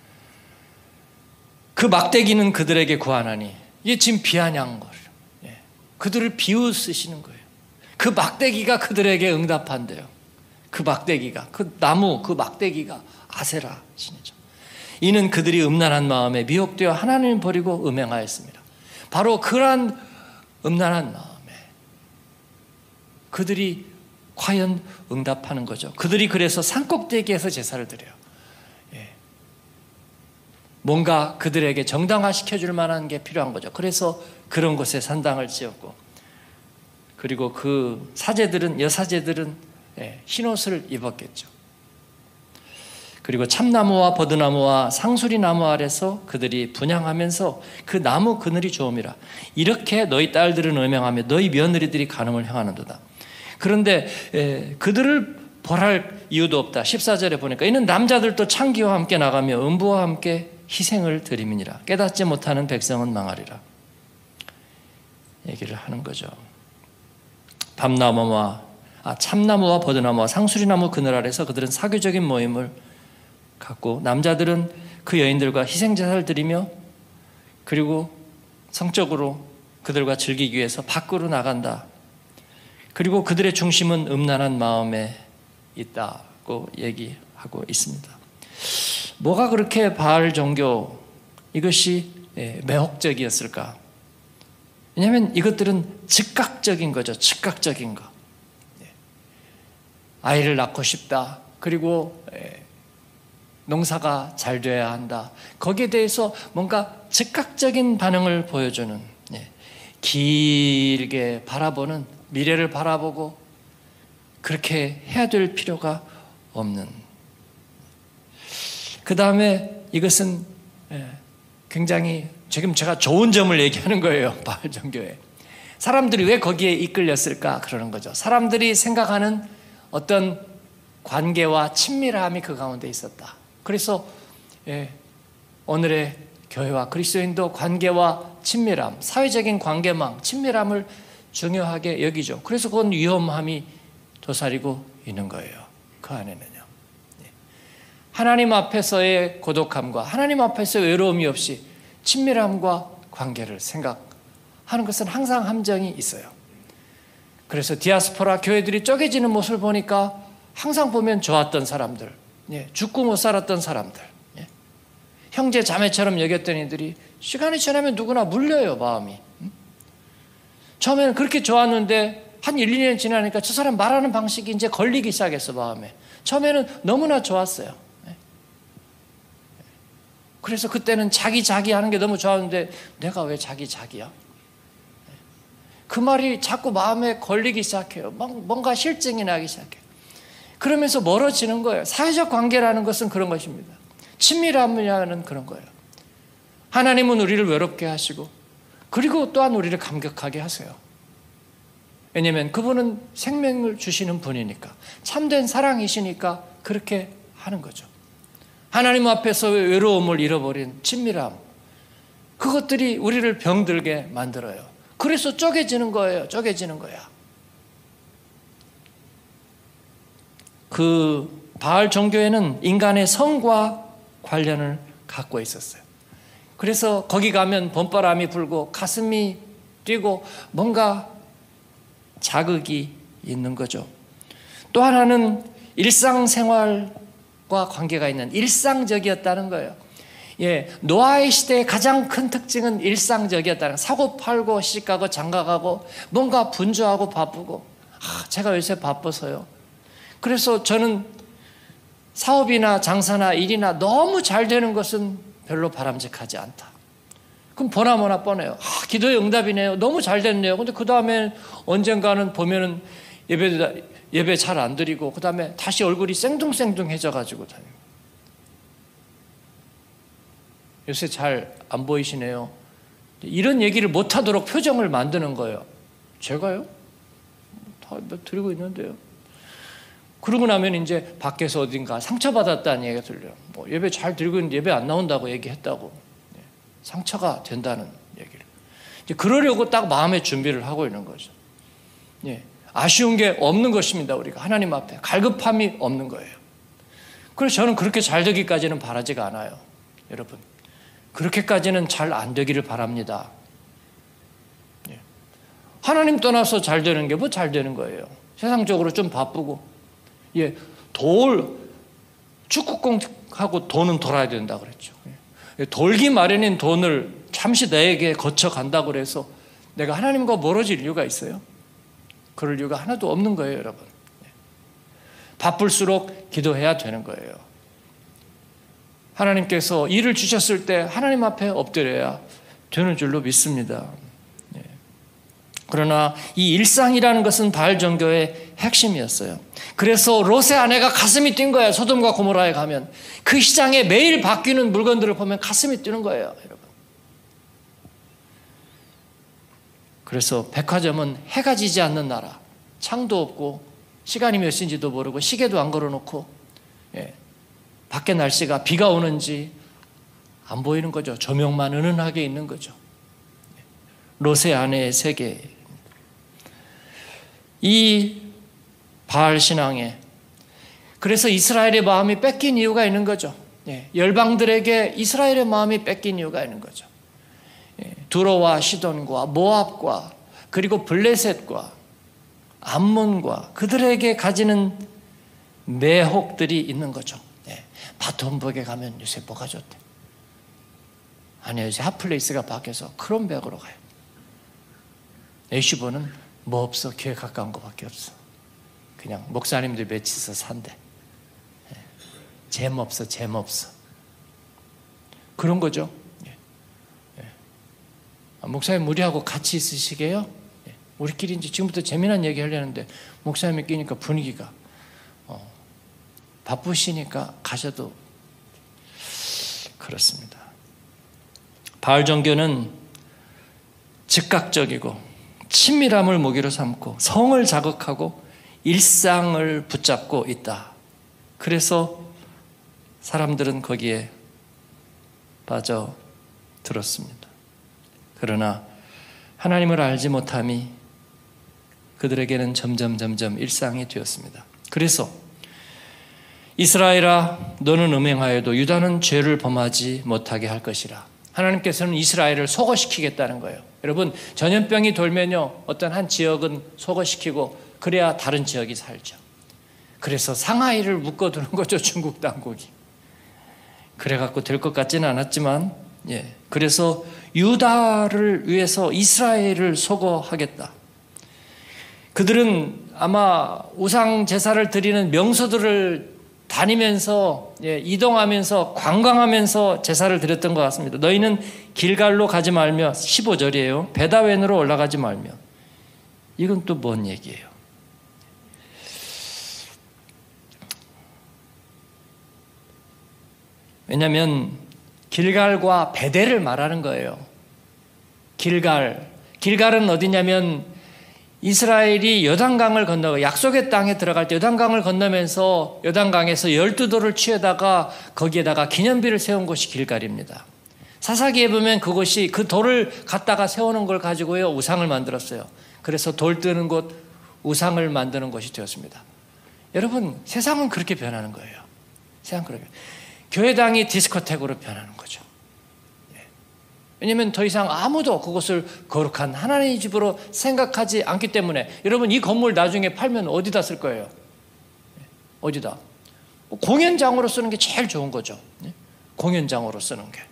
그 막대기는 그들에게 구하나니. 이게 지금 비아냥 거예요. 그들을 비웃으시는 거예요. 그 막대기가 그들에게 응답한대요. 그 막대기가, 그 나무, 그 막대기가 아세라 신이죠. 이는 그들이 음란한 마음에 미혹되어 하나님을 버리고 음행하였습니다. 바로 그러한 음란한 마음에 그들이 과연 응답하는 거죠. 그들이 그래서 산꼭대기에서 제사를 드려요. 뭔가 그들에게 정당화시켜줄 만한 게 필요한 거죠. 그래서 그런 곳에 산당을 지었고, 그리고 그 여사제들은 흰옷을 입었겠죠. 그리고 참나무와 버드나무와 상수리 나무 아래서 그들이 분향하면서 그 나무 그늘이 좋음이라. 이렇게 너희 딸들은 음행하며 너희 며느리들이 간음을 행하는도다. 그런데 그들을 벌할 이유도 없다. 14절에 보니까 이는 남자들도 창기와 함께 나가며 음부와 함께 희생을 드림이니라. 깨닫지 못하는 백성은 망하리라. 얘기를 하는 거죠. 참나무와 버드나무와 상수리나무 그늘 아래서 그들은 사교적인 모임을 갖고 남자들은 그 여인들과 희생제사를 드리며 그리고 성적으로 그들과 즐기기 위해서 밖으로 나간다. 그리고 그들의 중심은 음란한 마음에 있다고 얘기하고 있습니다. 뭐가 그렇게 바알 종교 이것이 매혹적이었을까? 왜냐하면 이것들은 즉각적인 거죠. 즉각적인 거. 아이를 낳고 싶다. 그리고 농사가 잘 돼야 한다. 거기에 대해서 뭔가 즉각적인 반응을 보여주는, 길게 바라보는, 미래를 바라보고 그렇게 해야 될 필요가 없는. 그 다음에 이것은 굉장히 지금 제가 좋은 점을 얘기하는 거예요. 바알 종교에. 사람들이 왜 거기에 이끌렸을까? 그러는 거죠. 사람들이 생각하는 어떤 관계와 친밀함이 그 가운데 있었다. 그래서 오늘의 교회와 그리스도인도 관계와 친밀함, 사회적인 관계망, 친밀함을 중요하게 여기죠. 그래서 그건 위험함이 도사리고 있는 거예요. 그 안에는요. 하나님 앞에서의 고독함과 하나님 앞에서의 외로움이 없이 친밀함과 관계를 생각하는 것은 항상 함정이 있어요. 그래서 디아스포라 교회들이 쪼개지는 모습을 보니까 항상 보면 좋았던 사람들, 죽고 못 살았던 사람들, 형제 자매처럼 여겼던 이들이 시간이 지나면 누구나 물려요, 마음이. 처음에는 그렇게 좋았는데 한 1, 2년 지나니까 저 사람 말하는 방식이 이제 걸리기 시작했어, 마음에. 처음에는 너무나 좋았어요. 그래서 그때는 자기 하는 게 너무 좋았는데 내가 왜 자기야? 그 말이 자꾸 마음에 걸리기 시작해요. 뭔가 실증이 나기 시작해요. 그러면서 멀어지는 거예요. 사회적 관계라는 것은 그런 것입니다. 친밀함이라는 그런 거예요. 하나님은 우리를 외롭게 하시고 그리고 또한 우리를 감격하게 하세요. 왜냐하면 그분은 생명을 주시는 분이니까, 참된 사랑이시니까 그렇게 하는 거죠. 하나님 앞에서 외로움을 잃어버린 친밀함, 그것들이 우리를 병들게 만들어요. 그래서 쪼개지는 거예요. 쪼개지는 거야. 그 바알 종교에는 인간의 성과 관련을 갖고 있었어요. 그래서 거기 가면 봄바람이 불고 가슴이 뛰고 뭔가 자극이 있는 거죠. 또 하나는 일상생활과 관계가 있는 일상적이었다는 거예요. 노아의 시대의 가장 큰 특징은 일상적이었다는, 사고 팔고 시집가고 장가가고 뭔가 분주하고 바쁘고, 제가 요새 바빠서요. 그래서 저는 사업이나 장사나 일이나 너무 잘 되는 것은 별로 바람직하지 않다. 그럼 보나마나 뻔해요. 기도의 응답이네요. 너무 잘 됐네요. 근데 그 다음에 언젠가는 보면은 예배 잘 안 드리고 그 다음에 다시 얼굴이 생둥생둥해져 가지고 다녀요. 요새 잘 안 보이시네요. 이런 얘기를 못하도록 표정을 만드는 거예요. 제가요? 다 드리고 있는데요. 그러고 나면 이제 밖에서 어딘가 상처받았다는 얘기가 들려요. 예배 잘 드리고 있는데 예배 안 나온다고 얘기했다고. 상처가 된다는 얘기를. 이제 그러려고 딱 마음의 준비를 하고 있는 거죠. 아쉬운 게 없는 것입니다. 우리가 하나님 앞에 갈급함이 없는 거예요. 그래서 저는 그렇게 잘 되기까지는 바라지가 않아요. 여러분, 그렇게까지는 잘 안 되기를 바랍니다. 하나님 떠나서 잘 되는 게 뭐 잘 되는 거예요. 세상적으로 좀 바쁘고, 축구공하고 돈은 돌아야 된다 그랬죠. 돌기 마련인 돈을 잠시 나에게 거쳐간다고 그래서 내가 하나님과 멀어질 이유가 있어요? 그럴 이유가 하나도 없는 거예요, 여러분. 바쁠수록 기도해야 되는 거예요. 하나님께서 일을 주셨을 때 하나님 앞에 엎드려야 되는 줄로 믿습니다. 그러나 이 일상이라는 것은 바알 종교의 핵심이었어요. 그래서 롯의 아내가 가슴이 뛴 거예요. 소돔과 고모라에 가면 그 시장에 매일 바뀌는 물건들을 보면 가슴이 뛰는 거예요, 여러분. 그래서 백화점은 해가 지지 않는 나라, 창도 없고 시간이 몇 시인지도 모르고 시계도 안 걸어놓고, 밖에 날씨가 비가 오는지 안 보이는 거죠. 조명만 은은하게 있는 거죠. 롯의 아내의 세계. 이 바알 신앙에 그래서 이스라엘의 마음이 뺏긴 이유가 있는 거죠. 열방들에게 이스라엘의 마음이 뺏긴 이유가 있는 거죠. 두로와 시돈과 모압과 그리고 블레셋과 암몬과 그들에게 가지는 매혹들이 있는 거죠. 바톤북에 가면 요새 뭐가 좋대? 아니, 요새 핫플레이스가 바뀌어서 크롬백으로 가요. 에이슈버는 뭐 없어? 교회 가까운 거밖에 없어. 그냥 목사님들 며칠서 산대. 재미없어. 그런 거죠. 목사님 우리하고 같이 있으시게요? 우리끼리 이제 지금부터 재미난 얘기 하려는데 목사님이 끼니까 분위기가 바쁘시니까 가셔도 그렇습니다. 바알 종교는 즉각적이고 친밀함을 모기로 삼고 성을 자극하고 일상을 붙잡고 있다. 그래서 사람들은 거기에 빠져들었습니다. 그러나 하나님을 알지 못함이 그들에게는 점점 일상이 되었습니다. 그래서 이스라엘아 너는 음행하여도 유다는 죄를 범하지 못하게 할 것이라. 하나님께서는 이스라엘을 속어시키겠다는 거예요. 여러분, 전염병이 돌면요, 어떤 한 지역은 속어시키고 그래야 다른 지역이 살죠. 그래서 상하이를 묶어두는 거죠, 중국 당국이. 그래갖고 될 것 같지는 않았지만, 그래서 유다를 위해서 이스라엘을 속어하겠다. 그들은 아마 우상 제사를 드리는 명소들을 다니면서 이동하면서 관광하면서 제사를 드렸던 것 같습니다. 너희는 길갈로 가지 말며 15절이에요. 베다웬으로 올라가지 말며. 이건 또 뭔 얘기예요? 왜냐하면 길갈과 베델을 말하는 거예요. 길갈은 어디냐면 이스라엘이 요단강을 건너고 약속의 땅에 들어갈 때 요단강을 건너면서 요단강에서 12돌을 취해다가 거기에다가 기념비를 세운 곳이 길갈입니다. 사사기에 보면 그곳이 그 돌을 갖다가 세우는 걸 가지고요 우상을 만들었어요. 그래서 돌 뜨는 곳 우상을 만드는 곳이 되었습니다. 여러분, 세상은 그렇게 변하는 거예요. 세상은 그렇게. 교회당이 디스코텍으로 변하는 거죠. 왜냐하면 더 이상 아무도 그것을 거룩한 하나님의 집으로 생각하지 않기 때문에. 여러분, 이 건물 나중에 팔면 어디다 쓸 거예요? 어디다? 공연장으로 쓰는 게 제일 좋은 거죠. 공연장으로 쓰는 게.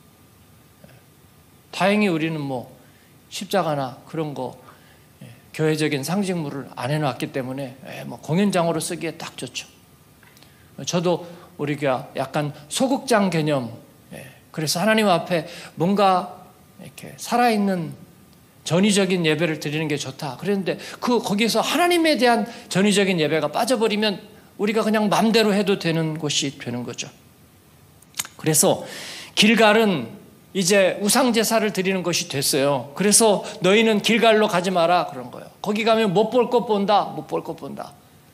다행히 우리는 뭐 십자가나 그런 거 교회적인 상징물을 안 해놨기 때문에 뭐 공연장으로 쓰기에 딱 좋죠. 저도 우리가 약간 소극장 개념, 그래서 하나님 앞에 뭔가 이렇게 살아있는 전위적인 예배를 드리는 게 좋다. 그랬는데 거기에서 하나님에 대한 전위적인 예배가 빠져버리면 우리가 그냥 마음대로 해도 되는 곳이 되는 거죠. 그래서 길갈은 이제 우상제사를 드리는 것이 됐어요. 그래서 너희는 길갈로 가지 마라 그런 거예요. 거기 가면 못 볼 것 본다. 못 볼 것 본다.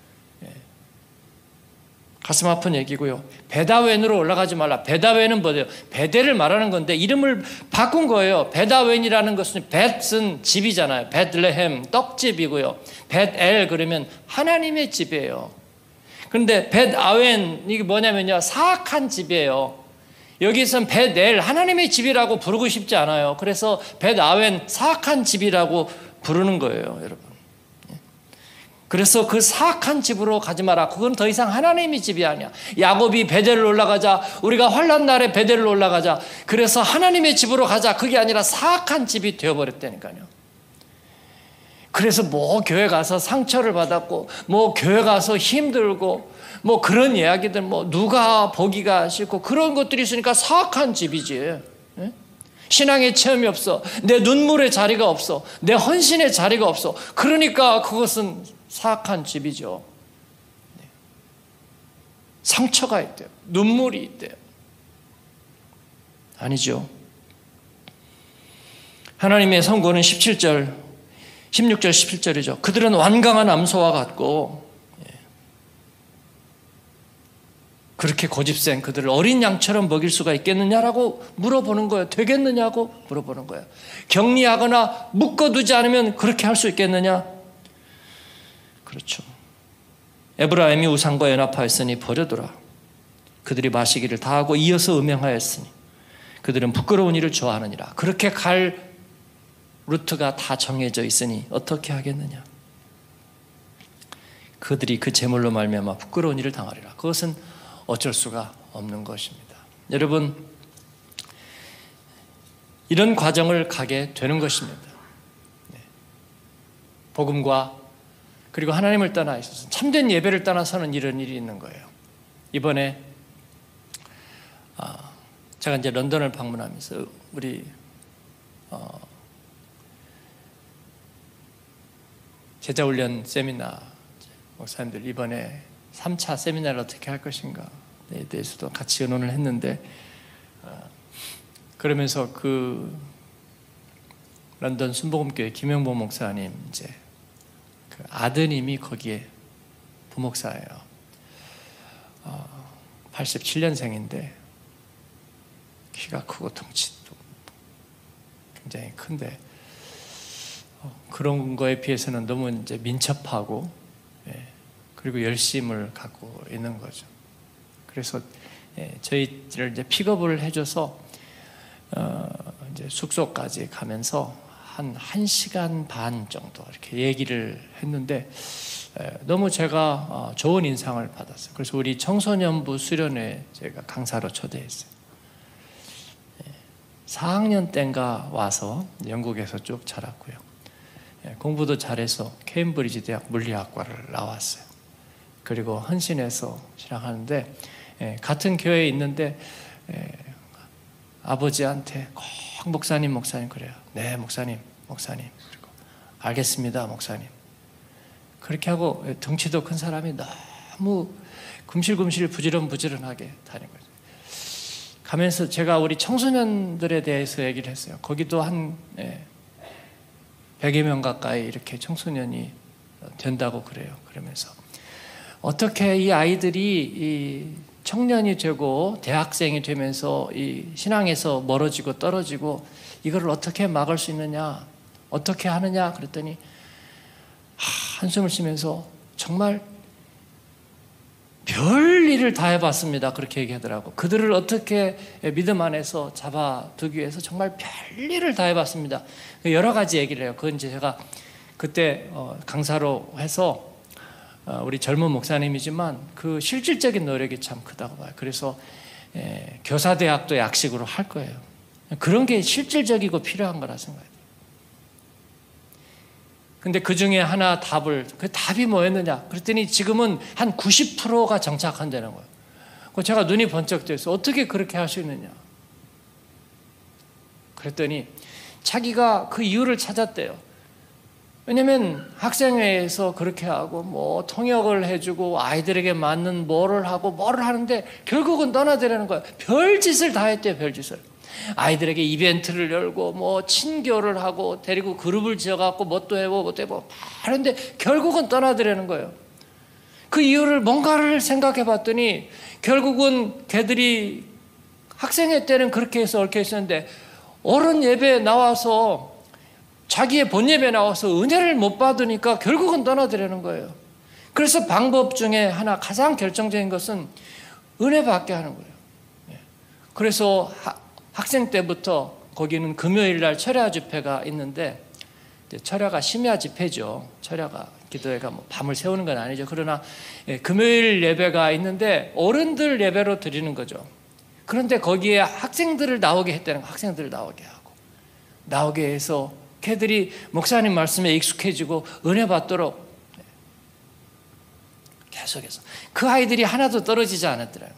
가슴 아픈 얘기고요. 베다웬으로 올라가지 말라. 베다웬은 뭐예요? 베델을 말하는 건데 이름을 바꾼 거예요. 베다웬이라는 것은 벳은 집이잖아요. 베들레헴 떡집이고요. 벳엘 그러면 하나님의 집이에요. 그런데 벳아웬 이게 뭐냐면요, 사악한 집이에요. 여기서는 벳엘 하나님의 집이라고 부르고 싶지 않아요. 그래서 벳아웬 사악한 집이라고 부르는 거예요, 여러분. 그래서 그 사악한 집으로 가지 마라. 그건 더 이상 하나님의 집이 아니야. 야곱이 베델을 올라가자. 우리가 환난 날에 베델을 올라가자. 그래서 하나님의 집으로 가자. 그게 아니라 사악한 집이 되어버렸다니까요. 그래서 뭐 교회 가서 상처를 받았고 뭐 교회 가서 힘들고 뭐 그런 이야기들 뭐 누가 보기가 싫고 그런 것들이 있으니까 사악한 집이지. 신앙의 체험이 없어. 내 눈물의 자리가 없어. 내 헌신의 자리가 없어. 그러니까 그것은 사악한 집이죠. 상처가 있대요. 눈물이 있대요. 아니죠. 하나님의 선고는 16절 17절이죠. 그들은 완강한 암소와 같고 그렇게 고집센 그들을 어린 양처럼 먹일 수가 있겠느냐라고 물어보는 거예요. 되겠느냐고 물어보는 거예요. 격리하거나 묶어두지 않으면 그렇게 할 수 있겠느냐? 그렇죠. 에브라임이 우상과 연합하였으니 버려두라. 그들이 마시기를 다하고 이어서 음행하였으니 그들은 부끄러운 일을 좋아하느니라. 그렇게 갈 루트가 다 정해져 있으니 어떻게 하겠느냐? 그들이 그 재물로 말미암아 부끄러운 일을 당하리라. 그것은 어쩔 수가 없는 것입니다. 여러분, 이런 과정을 가게 되는 것입니다. 복음과 그리고 하나님을 떠나 있어서 참된 예배를 떠나서는 이런 일이 있는 거예요. 이번에 제가 이제 런던을 방문하면서 우리 제자훈련 세미나 목사님들 이번에 3차 세미나를 어떻게 할 것인가에 대해서도 같이 의논을 했는데, 그러면서 그 런던 순복음교회 김영보 목사님 이제 그 아드님이 거기에 부목사예요. 87년생인데 키가 크고 덩치도 굉장히 큰데 그런 거에 비해서는 너무 이제 민첩하고, 그리고 열심을 갖고 있는 거죠. 그래서 저희를 이제 픽업을 해줘서 이제 숙소까지 가면서 한 1시간 반 정도 이렇게 얘기를 했는데 너무 제가 좋은 인상을 받았어요. 그래서 우리 청소년부 수련회 제가 강사로 초대했어요. 4학년 때인가 와서 영국에서 쭉 자랐고요. 공부도 잘해서 케임브리지 대학 물리학과를 나왔어요. 그리고 헌신해서 신앙하는데 같은 교회에 있는데 아버지한테 꼭 목사님 그래요. 네, 목사님. 그리고 알겠습니다, 목사님. 그렇게 하고 덩치도 큰 사람이 너무 금실금실 부지런하게 다닌 거죠. 가면서 제가 우리 청소년들에 대해서 얘기를 했어요. 거기도 한 100여 명 가까이 이렇게 청소년이 된다고 그래요. 그러면서 어떻게 이 아이들이 이 청년이 되고 대학생이 되면서 이 신앙에서 멀어지고 떨어지고 이걸 어떻게 막을 수 있느냐, 어떻게 하느냐 그랬더니 한숨을 쉬면서 정말 별일을 다 해봤습니다. 그렇게 얘기하더라고. 그들을 어떻게 믿음 안에서 잡아두기 위해서 정말 별일을 다 해봤습니다. 여러 가지 얘기를 해요. 그건 이제 제가 그때 강사로 해서 우리 젊은 목사님이지만 그 실질적인 노력이 참 크다고 봐요. 그래서 교사대학도 약식으로 할 거예요. 그런 게 실질적이고 필요한 거라 생각해요. 근데 그 중에 하나 그 답이 뭐였느냐? 그랬더니 지금은 한 90%가 정착한다는 거예요. 제가 눈이 번쩍 뜨여서 어떻게 그렇게 할 수 있느냐? 그랬더니 자기가 그 이유를 찾았대요. 왜냐면 학생회에서 그렇게 하고 뭐 통역을 해주고 아이들에게 맞는 뭐를 하는데 결국은 떠나더라는 거예요. 별짓을 다 했대요. 별짓을. 아이들에게 이벤트를 열고 뭐 친교를 하고 데리고 그룹을 지어갖고 뭣도 해보고 하는데 결국은 떠나더라는 거예요. 그 이유를 뭔가를 생각해 봤더니 결국은 걔들이 학생회 때는 그렇게 해서 얽혀 있었는데 어른 예배에 나와서 자기의 본 예배에 나와서 은혜를 못 받으니까 결국은 떠나더라는 거예요. 그래서 방법 중에 하나 가장 결정적인 것은 은혜 받게 하는 거예요. 그래서 학생 때부터 거기는 금요일 날 철야 집회가 있는데 철야가 심야 집회죠. 철야가 기도회가 뭐 밤을 새우는 건 아니죠. 그러나 금요일 예배가 있는데 어른들 예배로 드리는 거죠. 그런데 거기에 학생들을 나오게 했다는 거예요. 학생들을 나오게 해서 걔들이 목사님 말씀에 익숙해지고 은혜 받도록 계속해서 그 아이들이 하나도 떨어지지 않았더라고요.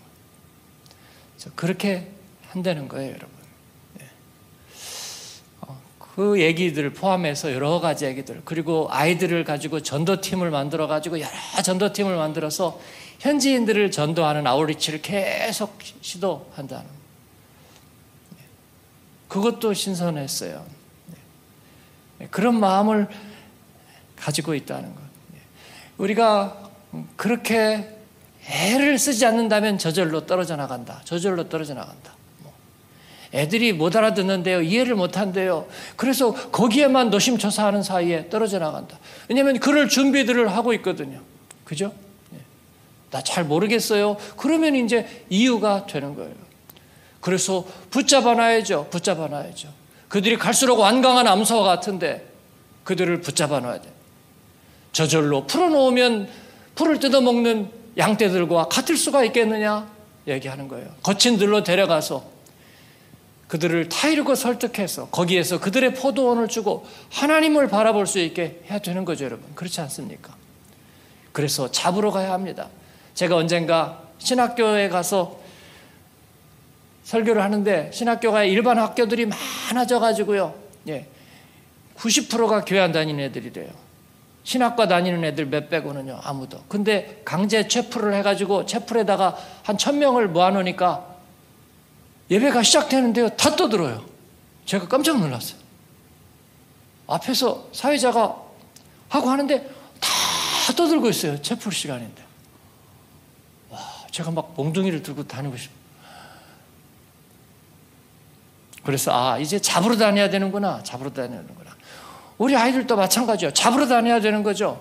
그렇게 한다는 거예요, 여러분. 그 얘기들을 포함해서 여러 가지 얘기들, 그리고 아이들을 가지고 전도팀을 만들어가지고 여러 전도팀을 만들어서 현지인들을 전도하는 아웃리치를 계속 시도한다는 거예요. 그것도 신선했어요. 그런 마음을 가지고 있다는 것. 우리가 그렇게 애를 쓰지 않는다면 저절로 떨어져 나간다. 애들이 못 알아듣는데요. 이해를 못 한대요. 그래서 거기에만 노심초사하는 사이에 떨어져 나간다. 왜냐하면 그럴 준비들을 하고 있거든요. 그죠? 나 잘 모르겠어요. 그러면 이제 이유가 되는 거예요. 그래서 붙잡아놔야죠. 그들이 갈수록 완강한 암소와 같은데 그들을 붙잡아놔야 돼. 저절로 풀어놓으면 풀을 뜯어먹는 양떼들과 같을 수가 있겠느냐 얘기하는 거예요. 거친 들로 데려가서 그들을 타이르고 설득해서 거기에서 그들의 포도원을 주고 하나님을 바라볼 수 있게 해야 되는 거죠, 여러분. 그렇지 않습니까? 그래서 잡으러 가야 합니다. 제가 언젠가 신학교에 가서 설교를 하는데 신학교가 일반 학교들이 많아져 가지고요. 90%가 교회 안 다니는 애들이래요. 신학과 다니는 애들 몇 빼고는요, 아무도. 근데 강제 채플을 해가지고 채플에다가 한 1000명을 모아놓으니까 예배가 시작되는데요, 다 떠들어요. 제가 깜짝 놀랐어요. 앞에서 사회자가 하고 하는데 다 떠들고 있어요. 채플 시간인데. 와, 제가 막 몽둥이를 들고 다니고 싶어요. 그래서 이제 잡으러 다녀야 되는구나. 잡으러 다녀야 되는구나. 우리 아이들도 마찬가지예요. 잡으러 다녀야 되는 거죠.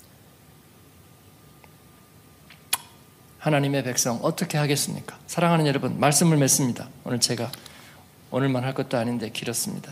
하나님의 백성 어떻게 하겠습니까? 사랑하는 여러분, 말씀을 맺습니다. 오늘 제가 오늘만 할 것도 아닌데 길었습니다.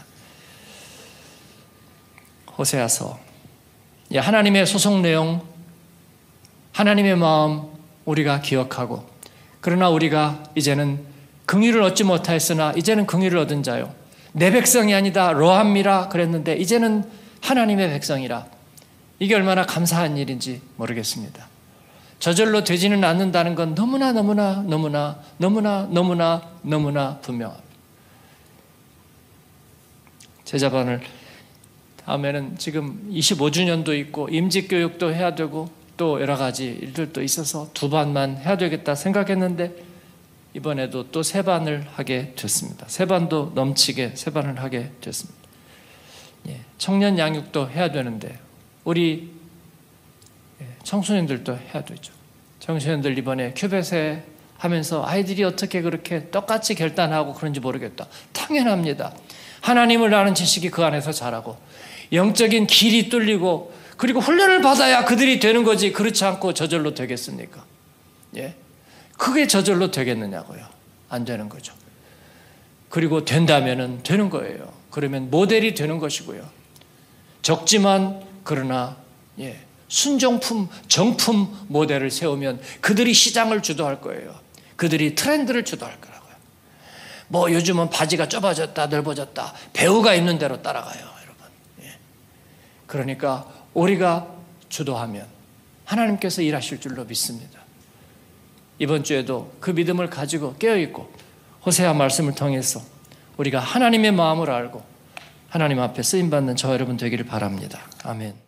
호세아서, 하나님의 소속 내용, 하나님의 마음 우리가 기억하고, 그러나 우리가 이제는 긍휼을 얻지 못하였으나 이제는 긍휼을 얻은 자요, 내 백성이 아니다 로함이라 그랬는데 이제는 하나님의 백성이라. 이게 얼마나 감사한 일인지 모르겠습니다. 저절로 되지는 않는다는 건 너무나 분명합니다. 제자반을 다음에는 지금 25주년도 있고 임직교육도 해야 되고 또 여러 가지 일들도 있어서 2반만 해야 되겠다 생각했는데 이번에도 또 3반을 하게 됐습니다. 3반도 넘치게 3반을 하게 됐습니다. 청년 양육도 해야 되는데 우리 청소년들도 해야 되죠. 청소년들 이번에 큐벳에 하면서 아이들이 어떻게 그렇게 똑같이 결단하고 그런지 모르겠다. 당연합니다. 하나님을 아는 지식이 그 안에서 자라고 영적인 길이 뚫리고 그리고 훈련을 받아야 그들이 되는 거지, 그렇지 않고 저절로 되겠습니까? 그게 저절로 되겠느냐고요. 안 되는 거죠. 그리고 된다면은 되는 거예요. 그러면 모델이 되는 것이고요. 적지만 그러나 순종품, 정품 모델을 세우면 그들이 시장을 주도할 거예요. 그들이 트렌드를 주도할 거라고요. 뭐 요즘은 바지가 좁아졌다 넓어졌다, 배우가 입는 대로 따라가요, 여러분. 그러니까 우리가 주도하면 하나님께서 일하실 줄로 믿습니다. 이번 주에도 그 믿음을 가지고 깨어있고 호세아 말씀을 통해서 우리가 하나님의 마음을 알고 하나님 앞에 쓰임받는 저와 여러분 되기를 바랍니다. 아멘.